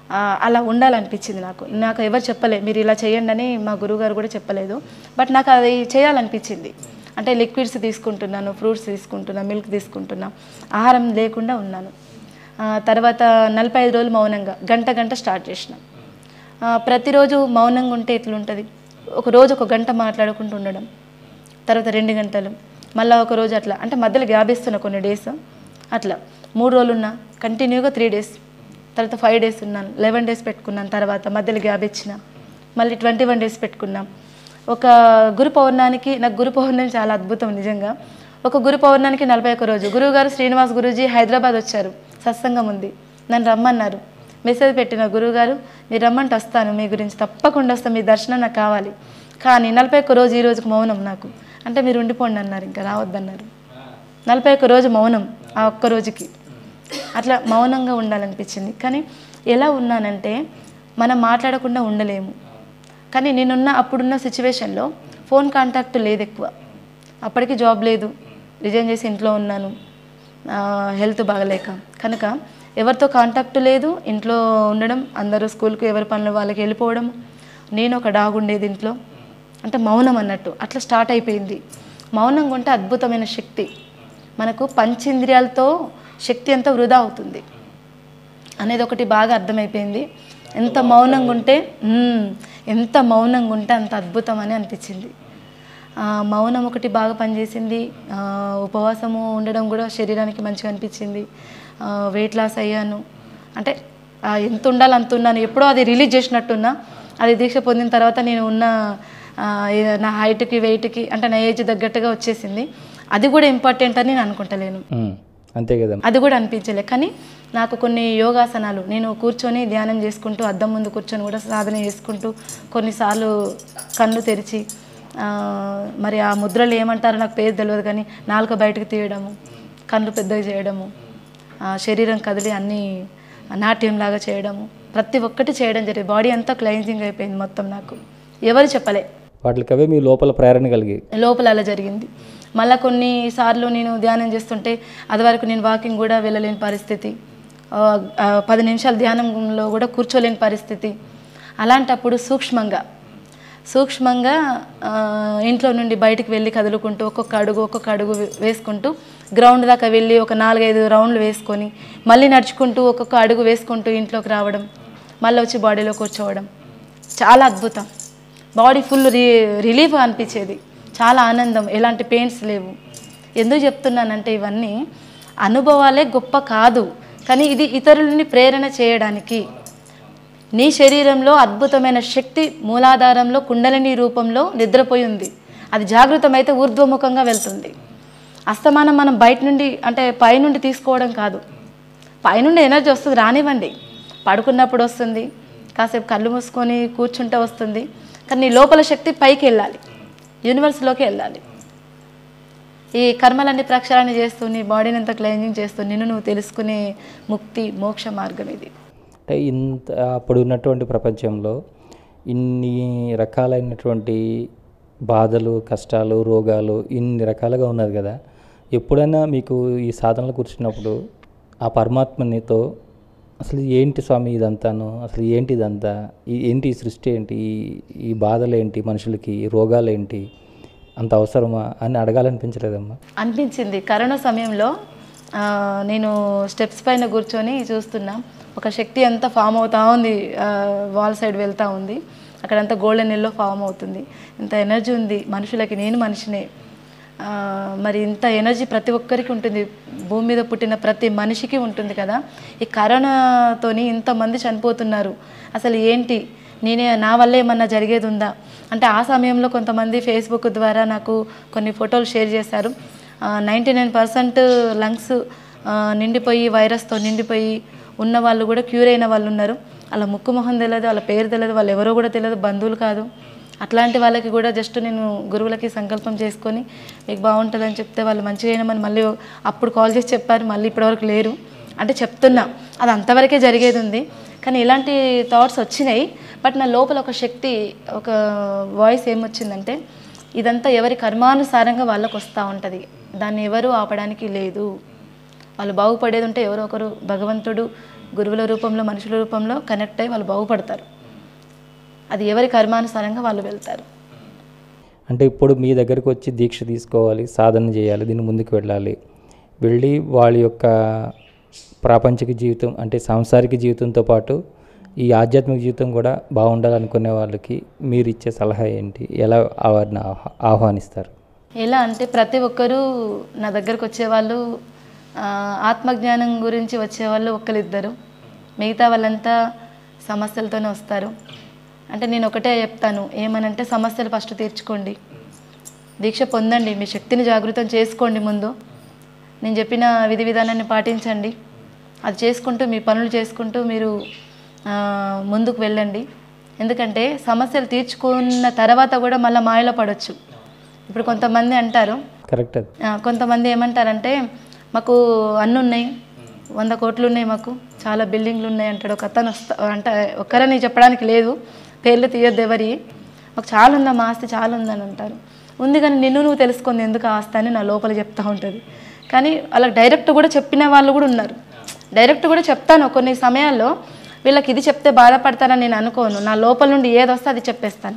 అలా ఉండాలనిపించింది నాకు ఎవరు చెప్పలేదు మీరు ఇలా చేయండి అని మా గురువుగారు కూడా చెప్పలేదు. బట్ నాకు అది చేయాలనిపించింది. అంటే లిక్విడ్స్ తీసుకుంటున్నాను, ఫ్రూట్స్ తీసుకుంటున్నాను, మిల్క్ తీసుకుంటున్నా, ఆహారం లేకుండా ఉన్నాను. తర్వాత 45 రోజులు మౌనంగా గంట స్టార్ట్ చేసిన. ప్రతిరోజు మౌనంగా ఉంటే ఎట్లుంటుంది, ఒక రోజు ఒక గంట మాట్లాడుకుంటూ ఉండడం, తర్వాత 2 గంటలు, మళ్ళీ ఒక రోజు అట్లా, అంటే మధ్యలో గ్యాప్ ఇస్తున్నా కొన్ని డేస్, అట్లా 3 రోజులు ఉన్నా కంటిన్యూగా 3 డేస్, తర్వాత 5 డేస్ ఉన్నాను, 11 డేస్ పెట్టుకున్నాను, తర్వాత మధ్యలో గ్యాప్ ఇచ్చిన, మళ్ళీ 21 డేస్ పెట్టుకున్నాం. ఒక గురు పౌర్ణానికి, నాకు గురు పౌర్ణమి చాలా అద్భుతం నిజంగా. ఒక గురు పౌర్ణానికి 41 రోజు గురువుగారు శ్రీనివాస్ గురూజీ హైదరాబాద్ వచ్చారు, సత్సంగం ఉంది, నన్ను రమ్మన్నారు. మెసేజ్ పెట్టిన, గురువుగారు మీరు రమ్మంటే వస్తాను, మీ గురించి తప్పకుండా వస్తాను, మీ దర్శనం నాకు కావాలి. కానీ 41 రోజు ఈ రోజుకి మౌనం నాకు, అంటే మీరు ఉండిపోండి అన్నారు, ఇంకా రావద్దన్నారు. 41 రోజు మౌనం, ఆ ఒక్క రోజుకి అట్లా మౌనంగా ఉండాలనిపించింది. కానీ ఎలా ఉన్నానంటే మనం మాట్లాడకుండా ఉండలేము. కానీ అప్పుడున్న సిచ్యువేషన్లో ఫోన్ కాంటాక్ట్ లేదు ఎక్కువ, అప్పటికి జాబ్ లేదు, రిజైన్ చేసి ఇంట్లో ఉన్నాను, హెల్త్ బాగలేక, కనుక ఎవరితో కాంటాక్ట్ లేదు, ఇంట్లో ఉండడం, అందరూ స్కూల్కి ఎవరి పనులు వాళ్ళకి వెళ్ళిపోవడం, నేను ఒక డాగ్ ఉండేది ఇంట్లో, అంటే మౌనం అన్నట్టు అట్లా స్టార్ట్ అయిపోయింది. మౌనంగా ఉంటే అద్భుతమైన శక్తి, మనకు పంచేంద్రియాలతో శక్తి అంతా వృధా అవుతుంది అనేది ఒకటి బాగా అర్థమైపోయింది. ఎంత మౌనంగా ఉంటే అంత అద్భుతం అని అనిపించింది. మౌనం ఒకటి బాగా పనిచేసింది. ఉపవాసము ఉండడం కూడా శరీరానికి మంచిగా అనిపించింది. వెయిట్ లాస్ అయ్యాను, అంటే ఎంత ఉండాలి అంత ఉన్నాను. ఎప్పుడో అది రిలీజ్ చేసినట్టున్నా, అది దీక్ష పొందిన తర్వాత నేను ఉన్న నా హైట్కి వెయిట్కి అంటే నా ఏజ్ తగ్గట్టుగా వచ్చేసింది. అది కూడా ఇంపార్టెంట్ అని నేను అనుకుంటలేను, అంతే కదా, అది కూడా అనిపించలే. కానీ నాకు కొన్ని యోగాసనాలు, నేను కూర్చొని ధ్యానం చేసుకుంటూ, అద్దం ముందు కూర్చొని కూడా సాధన చేసుకుంటూ, కొన్నిసార్లు కళ్ళు తెరిచి, మరి ఆ ముద్రలు ఏమంటారో నాకు పేరు తెలియదు, కానీ నాలుక బయటకు తీయడము, కళ్ళు పెద్దగా చేయడము, శరీరం కదిలి అన్నీ నాట్యంలాగా చేయడము, ప్రతి ఒక్కటి చేయడం జరిగింది. బాడీ అంతా క్లెన్జింగ్ అయిపోయింది మొత్తం. నాకు ఎవరు చెప్పలే, వాటికవే మీ లోపల ప్రేరణ కలిగి లోపల అలా జరిగింది. మళ్ళీ కొన్నిసార్లు నేను ధ్యానం చేస్తుంటే అది వరకు నేను వాకింగ్ కూడా వెళ్ళలేని పరిస్థితి, 10 నిమిషాలు ధ్యానంలో కూడా కూర్చోలేని పరిస్థితి. అలాంటప్పుడు సూక్ష్మంగా ఇంట్లో నుండి బయటికి వెళ్ళి కదులుకుంటూ ఒక్కొక్క అడుగు వేసుకుంటూ గ్రౌండ్ దాకా వెళ్ళి ఒక 4-5 రౌండ్లు వేసుకొని మళ్ళీ నడుచుకుంటూ ఒక్కొక్క అడుగు వేసుకుంటూ ఇంట్లోకి రావడం, మళ్ళీ వచ్చి బాడీలో కూర్చోవడం, చాలా అద్భుతం. బాడీ ఫుల్ రిలీఫ్ అనిపించేది, చాలా ఆనందం, ఎలాంటి పెయిన్స్ లేవు. ఎందుకు చెప్తున్నానంటే ఇవన్నీ అనుభవాలే గొప్ప కాదు, కానీ ఇది ఇతరులని ప్రేరణ చేయడానికి. నీ శరీరంలో అద్భుతమైన శక్తి మూలాధారంలో కుండలిని రూపంలో నిద్రపోయి ఉంది. అది జాగృతమైతే ఊర్ధ్వముఖంగా వెళ్తుంది. అస్తమానం మనం బయట నుండి అంటే పైనుండి తీసుకోవడం కాదు, పైనుండి ఎనర్జీ వస్తుంది, రానివ్వండి, పడుకున్నప్పుడు వస్తుంది, కాసేపు కళ్ళు మూసుకొని కూర్చుంటే వస్తుంది. కానీ నీ లోపల శక్తి పైకి వెళ్ళాలి, యూనివర్స్లోకి వెళ్ళాలి. ఈ కర్మలన్నీ ప్రక్షాళన చేస్తూ నీ బాడీని అంతా క్లెన్జింగ్ చేస్తూ నువ్వు తెలుసుకునే ముక్తి మోక్ష మార్గం ఇది. అంటే ఇంత అప్పుడు ఉన్నటువంటి ప్రపంచంలో ఇన్ని రకాలైనటువంటి బాధలు, కష్టాలు, రోగాలు ఇన్ని రకాలుగా ఉన్నది కదా, ఎప్పుడైనా మీకు ఈ సాధనలు కూర్చున్నప్పుడు ఆ పరమాత్మనితో అసలు ఏంటి స్వామి ఇదంతాను, అసలు ఏంటి ఇదంతా, ఏంటి ఈ సృష్టి ఏంటి, ఈ బాధలు ఏంటి, మనుషులకి రోగాలు ఏంటి, అంత అవసరమా అని అడగాలనిపించలేదమ్మా? అనిపించింది. కరోనా సమయంలో నేను స్టెప్స్ పైన కూర్చొని చూస్తున్నా, ఒక శక్తి అంతా ఫామ్ అవుతూ ఉంది, వాల్ సైడ్ వెళ్తూ ఉంది, అక్కడంతా గోల్డెన్ ఎల్లో ఫామ్ అవుతుంది. ఇంత ఎనర్జీ ఉంది మనుషులకి, నేను మనిషినే, మరి ఇంత ఎనర్జీ ప్రతి ఒక్కరికి ఉంటుంది, భూమి మీద పుట్టిన ప్రతి మనిషికి ఉంటుంది కదా. ఈ కరోనాతోని ఇంతమంది చనిపోతున్నారు, అసలు ఏంటి, నా వల్ల ఏమన్నా జరిగేది ఉందా అంటే, ఆ సమయంలో కొంతమంది ఫేస్బుక్ ద్వారా నాకు కొన్ని ఫోటోలు షేర్ చేశారు. 99% లంగ్స్ నిండిపోయి, వైరస్తో నిండిపోయి ఉన్న వాళ్ళు కూడా క్యూర్ అయిన వాళ్ళు ఉన్నారు. అలా ముక్కు మొహం తెలియదు, వాళ్ళ పేరు తెలియదు, వాళ్ళు ఎవరో కూడా తెలియదు, బంధువులు కాదు. అట్లాంటి వాళ్ళకి కూడా జస్ట్ నేను గురువులకి సంకల్పం చేసుకొని మీకు బాగుంటుందని చెప్తే వాళ్ళు మంచిగా అయినామని మళ్ళీ అప్పుడు కాల్ చేసి చెప్పారు, మళ్ళీ ఇప్పటివరకు లేరు. అంటే చెప్తున్నా అది అంతవరకే జరిగేది ఉంది. కానీ ఇలాంటి థాట్స్ వచ్చినాయి. బట్ నా లోపల ఒక శక్తి, ఒక వాయిస్ ఏమొచ్చిందంటే, ఇదంతా ఎవరి కర్మానుసారంగా వాళ్ళకు వస్తూ ఉంటుంది, దాన్ని ఎవరు ఆపడానికి లేదు. వాళ్ళు బాగుపడేది ఉంటే ఎవరో ఒకరు భగవంతుడు గురువుల రూపంలో మనుషుల రూపంలో కనెక్ట్ అయ్యి వాళ్ళు బాగుపడతారు. అది ఎవరి కర్మానుసారంగా వాళ్ళు వెళ్తారు. అంటే ఇప్పుడు మీ దగ్గరికి వచ్చి దీక్ష తీసుకోవాలి, సాధన చేయాలి, దీన్ని ముందుకు వెళ్ళాలి, వెళ్ళి వాళ్ళ యొక్క ప్రాపంచిక జీవితం అంటే సాంసారిక జీవితంతో పాటు ఈ ఆధ్యాత్మిక జీవితం కూడా బాగుండాలనుకునే వాళ్ళకి మీరు ఇచ్చే సలహా ఏంటి? ఎలా వారిని ఆహ్వానిస్తారు? ఎలా అంటే ప్రతి ఒక్కరూ నా దగ్గరకు వచ్చేవాళ్ళు ఆత్మజ్ఞానం గురించి వచ్చేవాళ్ళు ఒక్కరిద్దరు, మిగతా వాళ్ళంతా సమస్యలతోనే వస్తారు. అంటే నేను ఒకటే చెప్తాను, ఏమనంటే సమస్యలు ఫస్ట్ తీర్చుకోండి, దీక్ష పొందండి, మీ శక్తిని జాగృతం చేసుకోండి, ముందు నేను చెప్పిన విధి విధానాన్ని పాటించండి, అది చేసుకుంటూ మీ పనులు చేసుకుంటూ మీరు ముందుకు వెళ్ళండి. ఎందుకంటే సమస్యలు తీర్చుకున్న తర్వాత కూడా మళ్ళీ మాయలో పడవచ్చు. ఇప్పుడు కొంతమంది అంటారు, కరెక్ట్, కొంతమంది ఏమంటారంటే మాకు అన్నీ ఉన్నాయి, 100 కోట్లు ఉన్నాయి, మాకు చాలా బిల్డింగ్లు ఉన్నాయి అంటాడు. ఒక అతను అంటే ఒక్కరని చెప్పడానికి లేదు, పేర్లు తీయొద్దు ఎవరి, మాకు చాలా ఉందమ్మా ఆస్తి, చాలా ఉందని అంటారు. ఉంది కానీ నువ్వు తెలుసుకుంది ఎందుకు ఆస్తి అని నా లోపల చెప్తూ ఉంటుంది. కానీ అలా డైరెక్ట్ కూడా చెప్పిన వాళ్ళు కూడా ఉన్నారు. డైరెక్ట్ కూడా చెప్తాను, కొన్ని సమయాల్లో వీళ్ళకి ఇది చెప్తే బాధపడతారని నేను అనుకోను, నా లోపల నుండి ఏది వస్తే అది చెప్పేస్తాను.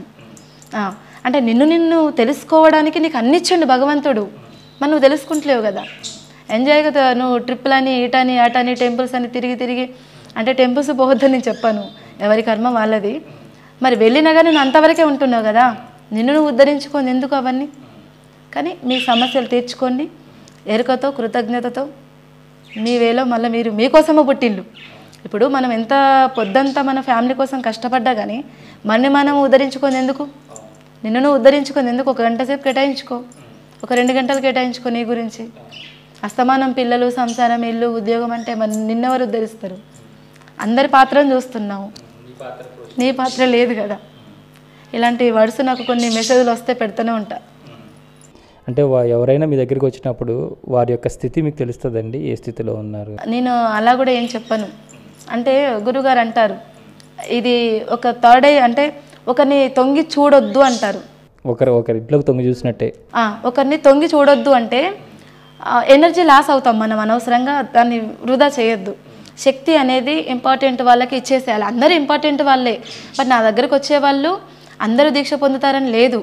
అంటే నిన్ను తెలుసుకోవడానికి నీకు అన్ని ఇచ్చండి భగవంతుడు, మరి నువ్వు తెలుసుకుంటలేవు కదా. ఎంజాయ్గా నువ్వు ట్రిప్పులని ఇటని అటని టెంపుల్స్ అని తిరిగి అంటే టెంపుల్స్ పోవద్దని నేను చెప్పాను, ఎవరి కర్మ వాళ్ళది. మరి వెళ్ళినా కానీ నువ్వు అంతవరకే ఉంటున్నావు కదా, నువ్వు ఉద్ధరించుకోండి ఎందుకు అవన్నీ. కానీ మీ సమస్యలు తీర్చుకోండి ఎరుకతో కృతజ్ఞతతో, మీ వేలో మళ్ళీ మీరు మీకోసమో పుట్టిండు. ఇప్పుడు మనం ఎంత పొద్దంతా మన ఫ్యామిలీ కోసం కష్టపడ్డా కానీ మనం ఉద్ధరించుకొని ఎందుకు, నువ్వు ఉద్ధరించుకొని ఎందుకు, 1 గంట సేపు కేటాయించుకో, 2 గంటలు కేటాయించుకో నీ గురించి. అస్తమానం పిల్లలు, సంసారం, ఇల్లు, ఉద్యోగం అంటే మరి నిన్నెవరు ఉద్ధరిస్తారు? అందరి పాత్రను చూస్తున్నావు, నీ పాత్ర లేదు కదా. ఇలాంటి వర్డ్స్ నాకు కొన్ని మెసేజ్లు వస్తే పెడుతూనే ఉంటా. అంటే ఎవరైనా మీ దగ్గరికి వచ్చినప్పుడు వారి యొక్క స్థితి మీకు తెలుస్తుందండి, ఏ స్థితిలో ఉన్నారు? నేను అలా కూడా ఏం చెప్పను. అంటే గురుగారు అంటారు, ఇది ఒక థర్డ్ ఐ అంటే ఒకరిని తొంగి చూడొద్దు అంటారు. ఒకరి ఇంట్లోకి తొంగి చూసినట్టే. ఒకరిని తొంగి చూడొద్దు అంటే ఎనర్జీ లాస్ అవుతాం మనం, అనవసరంగా దాన్ని వృధా చేయొద్దు. శక్తి అనేది ఇంపార్టెంట్ వాళ్ళకి ఇచ్చేసేయాలి. అందరూ ఇంపార్టెంట్ వాళ్ళే, బట్ నా దగ్గరకు వచ్చేవాళ్ళు అందరూ దీక్ష పొందుతారని లేదు.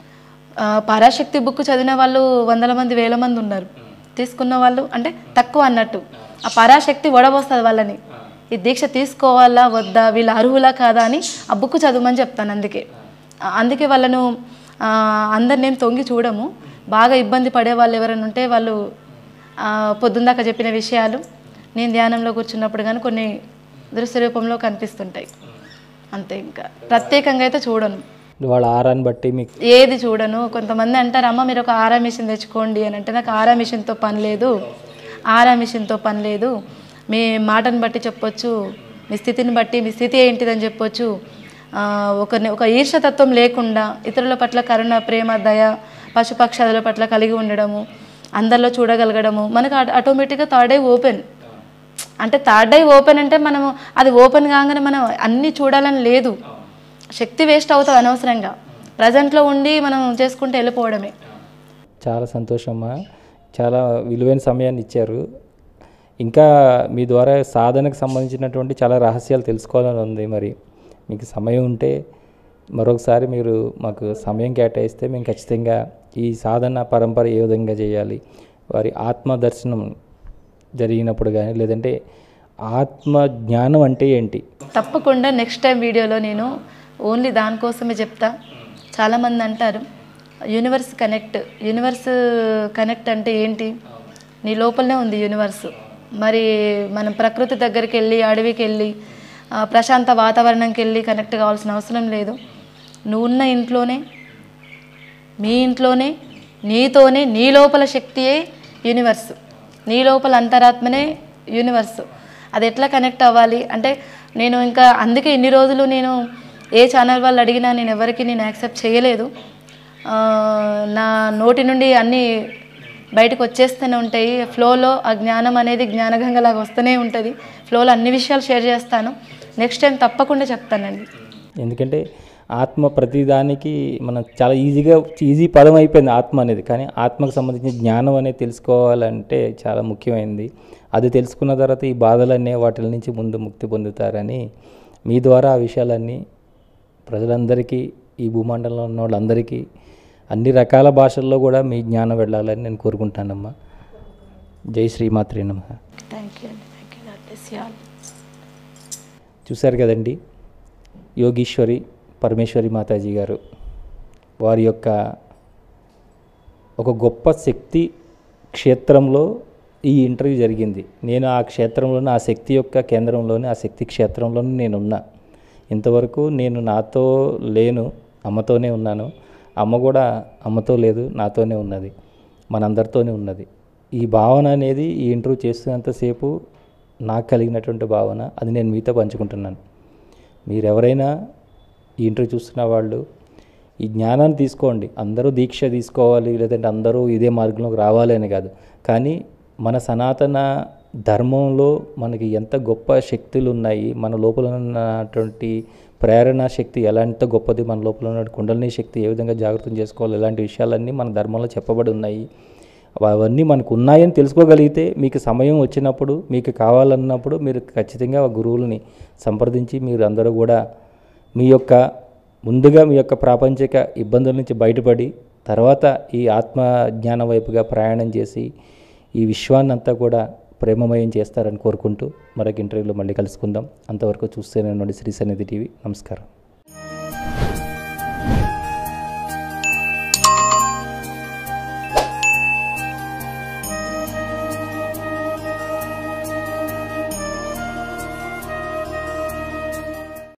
పరాశక్తి బుక్ చదివిన వాళ్ళు 100 మంది 1000 మంది ఉన్నారు, తీసుకున్న వాళ్ళు అంటే తక్కువ అన్నట్టు. ఆ పరాశక్తి ఒడబోస్తుంది వాళ్ళని, ఈ దీక్ష తీసుకోవాలా వద్దా, వీళ్ళు అర్హులా కాదా అని ఆ బుక్ చదవమని చెప్తాను. అందుకే వాళ్ళను అందరినేం తొంగి చూడము. బాగా ఇబ్బంది పడే వాళ్ళు ఎవరైనా ఉంటే వాళ్ళు పొద్దుందాకా చెప్పిన విషయాలు నేను ధ్యానంలో కూర్చున్నప్పుడు కానీ కొన్ని దృశ్య రూపంలో కనిపిస్తుంటాయి, అంతే. ఇంకా ప్రత్యేకంగా అయితే చూడను, వాళ్ళ ఆరాన్ని బట్టి మీకు ఏది చూడను. కొంతమంది అంటారు, అమ్మ మీరు ఒక ఆరా మిషన్ తెచ్చుకోండి అని అంటే, నాకు ఆరా మిషన్తో పని లేదు, ఆరా మిషన్తో పని లేదు. మీ మాటను బట్టి చెప్పొచ్చు, మీ స్థితిని బట్టి మీ స్థితి ఏంటిదని చెప్పొచ్చు. ఒక ఈర్ష్యతత్వం లేకుండా ఇతరుల పట్ల కరుణ, ప్రేమ, దయ, పశుపక్షాదుల పట్ల కలిగి ఉండడము, అందరిలో చూడగలగడము, మనకు ఆటోమేటిక్గా థర్డ్ ఐ ఓపెన్. అంటే థర్డ్ ఐ ఓపెన్ అంటే మనము అది ఓపెన్ కాగానే మనం అన్నీ చూడాలని లేదు, శక్తి వేస్ట్ అవుతుంది అనవసరంగా. ప్రజెంట్లో ఉండి మనం చేసుకుంటే వెళ్ళిపోవడమే. చాలా సంతోషమ్మా, చాలా విలువైన సమయాన్ని ఇచ్చారు. ఇంకా మీ ద్వారా సాధనకు సంబంధించినటువంటి చాలా రహస్యాలు తెలుసుకోవాలని ఉంది. మరి మీకు సమయం ఉంటే మరొకసారి మీరు మాకు సమయం కేటాయిస్తే మేము ఖచ్చితంగా ఈ సాధన పరంపర ఏ విధంగా చేయాలి, వారి ఆత్మ దర్శనం జరిగినప్పుడు కానీ, లేదంటే ఆత్మ జ్ఞానం అంటే ఏంటి, తప్పకుండా నెక్స్ట్ టైం వీడియోలో నేను ఓన్లీ దానికోసమే చెప్తా. చాలామంది అంటారు యూనివర్స్ కనెక్ట్ అంటే ఏంటి, నీ లోపలనే ఉంది యూనివర్స్. మరి మనం ప్రకృతి దగ్గరికి వెళ్ళి, అడవికి వెళ్ళి, ప్రశాంత వాతావరణంకి వెళ్ళి కనెక్ట్ కావాల్సిన అవసరం లేదు. నువ్వు ఉన్న ఇంట్లోనే, మీ ఇంట్లోనే, నీతోనే, నీ లోపల శక్తియే యూనివర్స్, నీ లోపల అంతరాత్మనే యూనివర్స్. అది ఎట్లా కనెక్ట్ అవ్వాలి అంటే, నేను ఇంకా అందుకే ఇన్ని రోజులు నేను ఏ ఛానల్ వాళ్ళు అడిగినా నేను ఎవరికి యాక్సెప్ట్ చేయలేదు. నా నోటి నుండి అన్నీ బయటకు వచ్చేస్తూనే ఉంటాయి. ఫ్లోలో ఆ జ్ఞానం అనేది జ్ఞానగంగలాగా వస్తూనే ఉంటుంది. ఫ్లోలో అన్ని విషయాలు షేర్ చేస్తాను. నెక్స్ట్ టైం తప్పకుండా చెప్తానండి. ఎందుకంటే ఆత్మ ప్రతిదానికి మనం చాలా ఈజీ పదం అయిపోయింది ఆత్మ అనేది. కానీ ఆత్మకు సంబంధించిన జ్ఞానం అనేది తెలుసుకోవాలంటే చాలా ముఖ్యమైనది. అది తెలుసుకున్న తర్వాత ఈ బాధలన్నీ వాటి నుంచి ముందు ముక్తి పొందుతారని మీ ద్వారా ఆ విషయాలన్నీ ప్రజలందరికీ, ఈ భూమండలంలో ఉన్న వాళ్ళందరికీ అన్ని రకాల భాషల్లో కూడా మీ జ్ఞానం వెళ్ళాలని నేను కోరుకుంటానమ్మా. జై శ్రీమాత్రే నమః. థ్యాంక్ యూ అండి. Thank you. God bless you all. చూశారు కదండి, యోగీశ్వరి పరమేశ్వరి మాతాజీ గారు వారి యొక్క ఒక గొప్ప శక్తి క్షేత్రంలో ఈ ఇంటర్వ్యూ జరిగింది. నేను ఆ క్షేత్రంలోనే, ఆ శక్తి యొక్క కేంద్రంలోనే, ఆ శక్తి క్షేత్రంలోనే నేనున్నా. ఇంతవరకు నేను నాతో లేను, అమ్మతోనే ఉన్నాను. అమ్మ కూడా అమ్మతో లేదు, నాతోనే ఉన్నది, మనందరితోనే ఉన్నది. ఈ భావన అనేది ఈ ఇంటర్వ్యూ చేస్తున్నంతసేపు నాకు కలిగినటువంటి భావన, అది నేను మీతో పంచుకుంటున్నాను. మీరెవరైనా ఈ ఇంటర్వ్యూ చూస్తున్న వాళ్ళు ఈ జ్ఞానాన్ని తీసుకోండి. అందరూ దీక్ష తీసుకోవాలి, లేదంటే అందరూ ఇదే మార్గంలోకి రావాలి అని కాదు. కానీ మన సనాతన ధర్మంలో మనకి ఎంత గొప్ప శక్తులు ఉన్నాయి, మన లోపల ఉన్నటువంటి ప్రేరణ శక్తి ఎంత గొప్పది, మన లోపల ఉన్న కుండలిని శక్తి ఏ విధంగా జాగ్రత్త చేసుకోవాలి, ఇలాంటి విషయాలన్నీ మన ధర్మంలో చెప్పబడి ఉన్నాయి. అవన్నీ మనకు ఉన్నాయని తెలుసుకోగలిగితే మీకు సమయం వచ్చినప్పుడు, మీకు కావాలన్నప్పుడు మీరు ఖచ్చితంగా గురువులని సంప్రదించి మీరు అందరూ కూడా ముందుగా మీ యొక్క ప్రాపంచిక ఇబ్బందుల నుంచి బయటపడి తర్వాత ఈ ఆత్మ జ్ఞానం వైపుగా ప్రయాణం చేసి ఈ విశ్వాన్నంతా కూడా ప్రేమమయం చేస్తారని కోరుకుంటూ మరొక ఇంటర్వ్యూలో మళ్ళీ కలుసుకుందాం. అంతవరకు చూస్తూనే ఉండండి శ్రీ సన్నిధి టీవీ. నమస్కారం.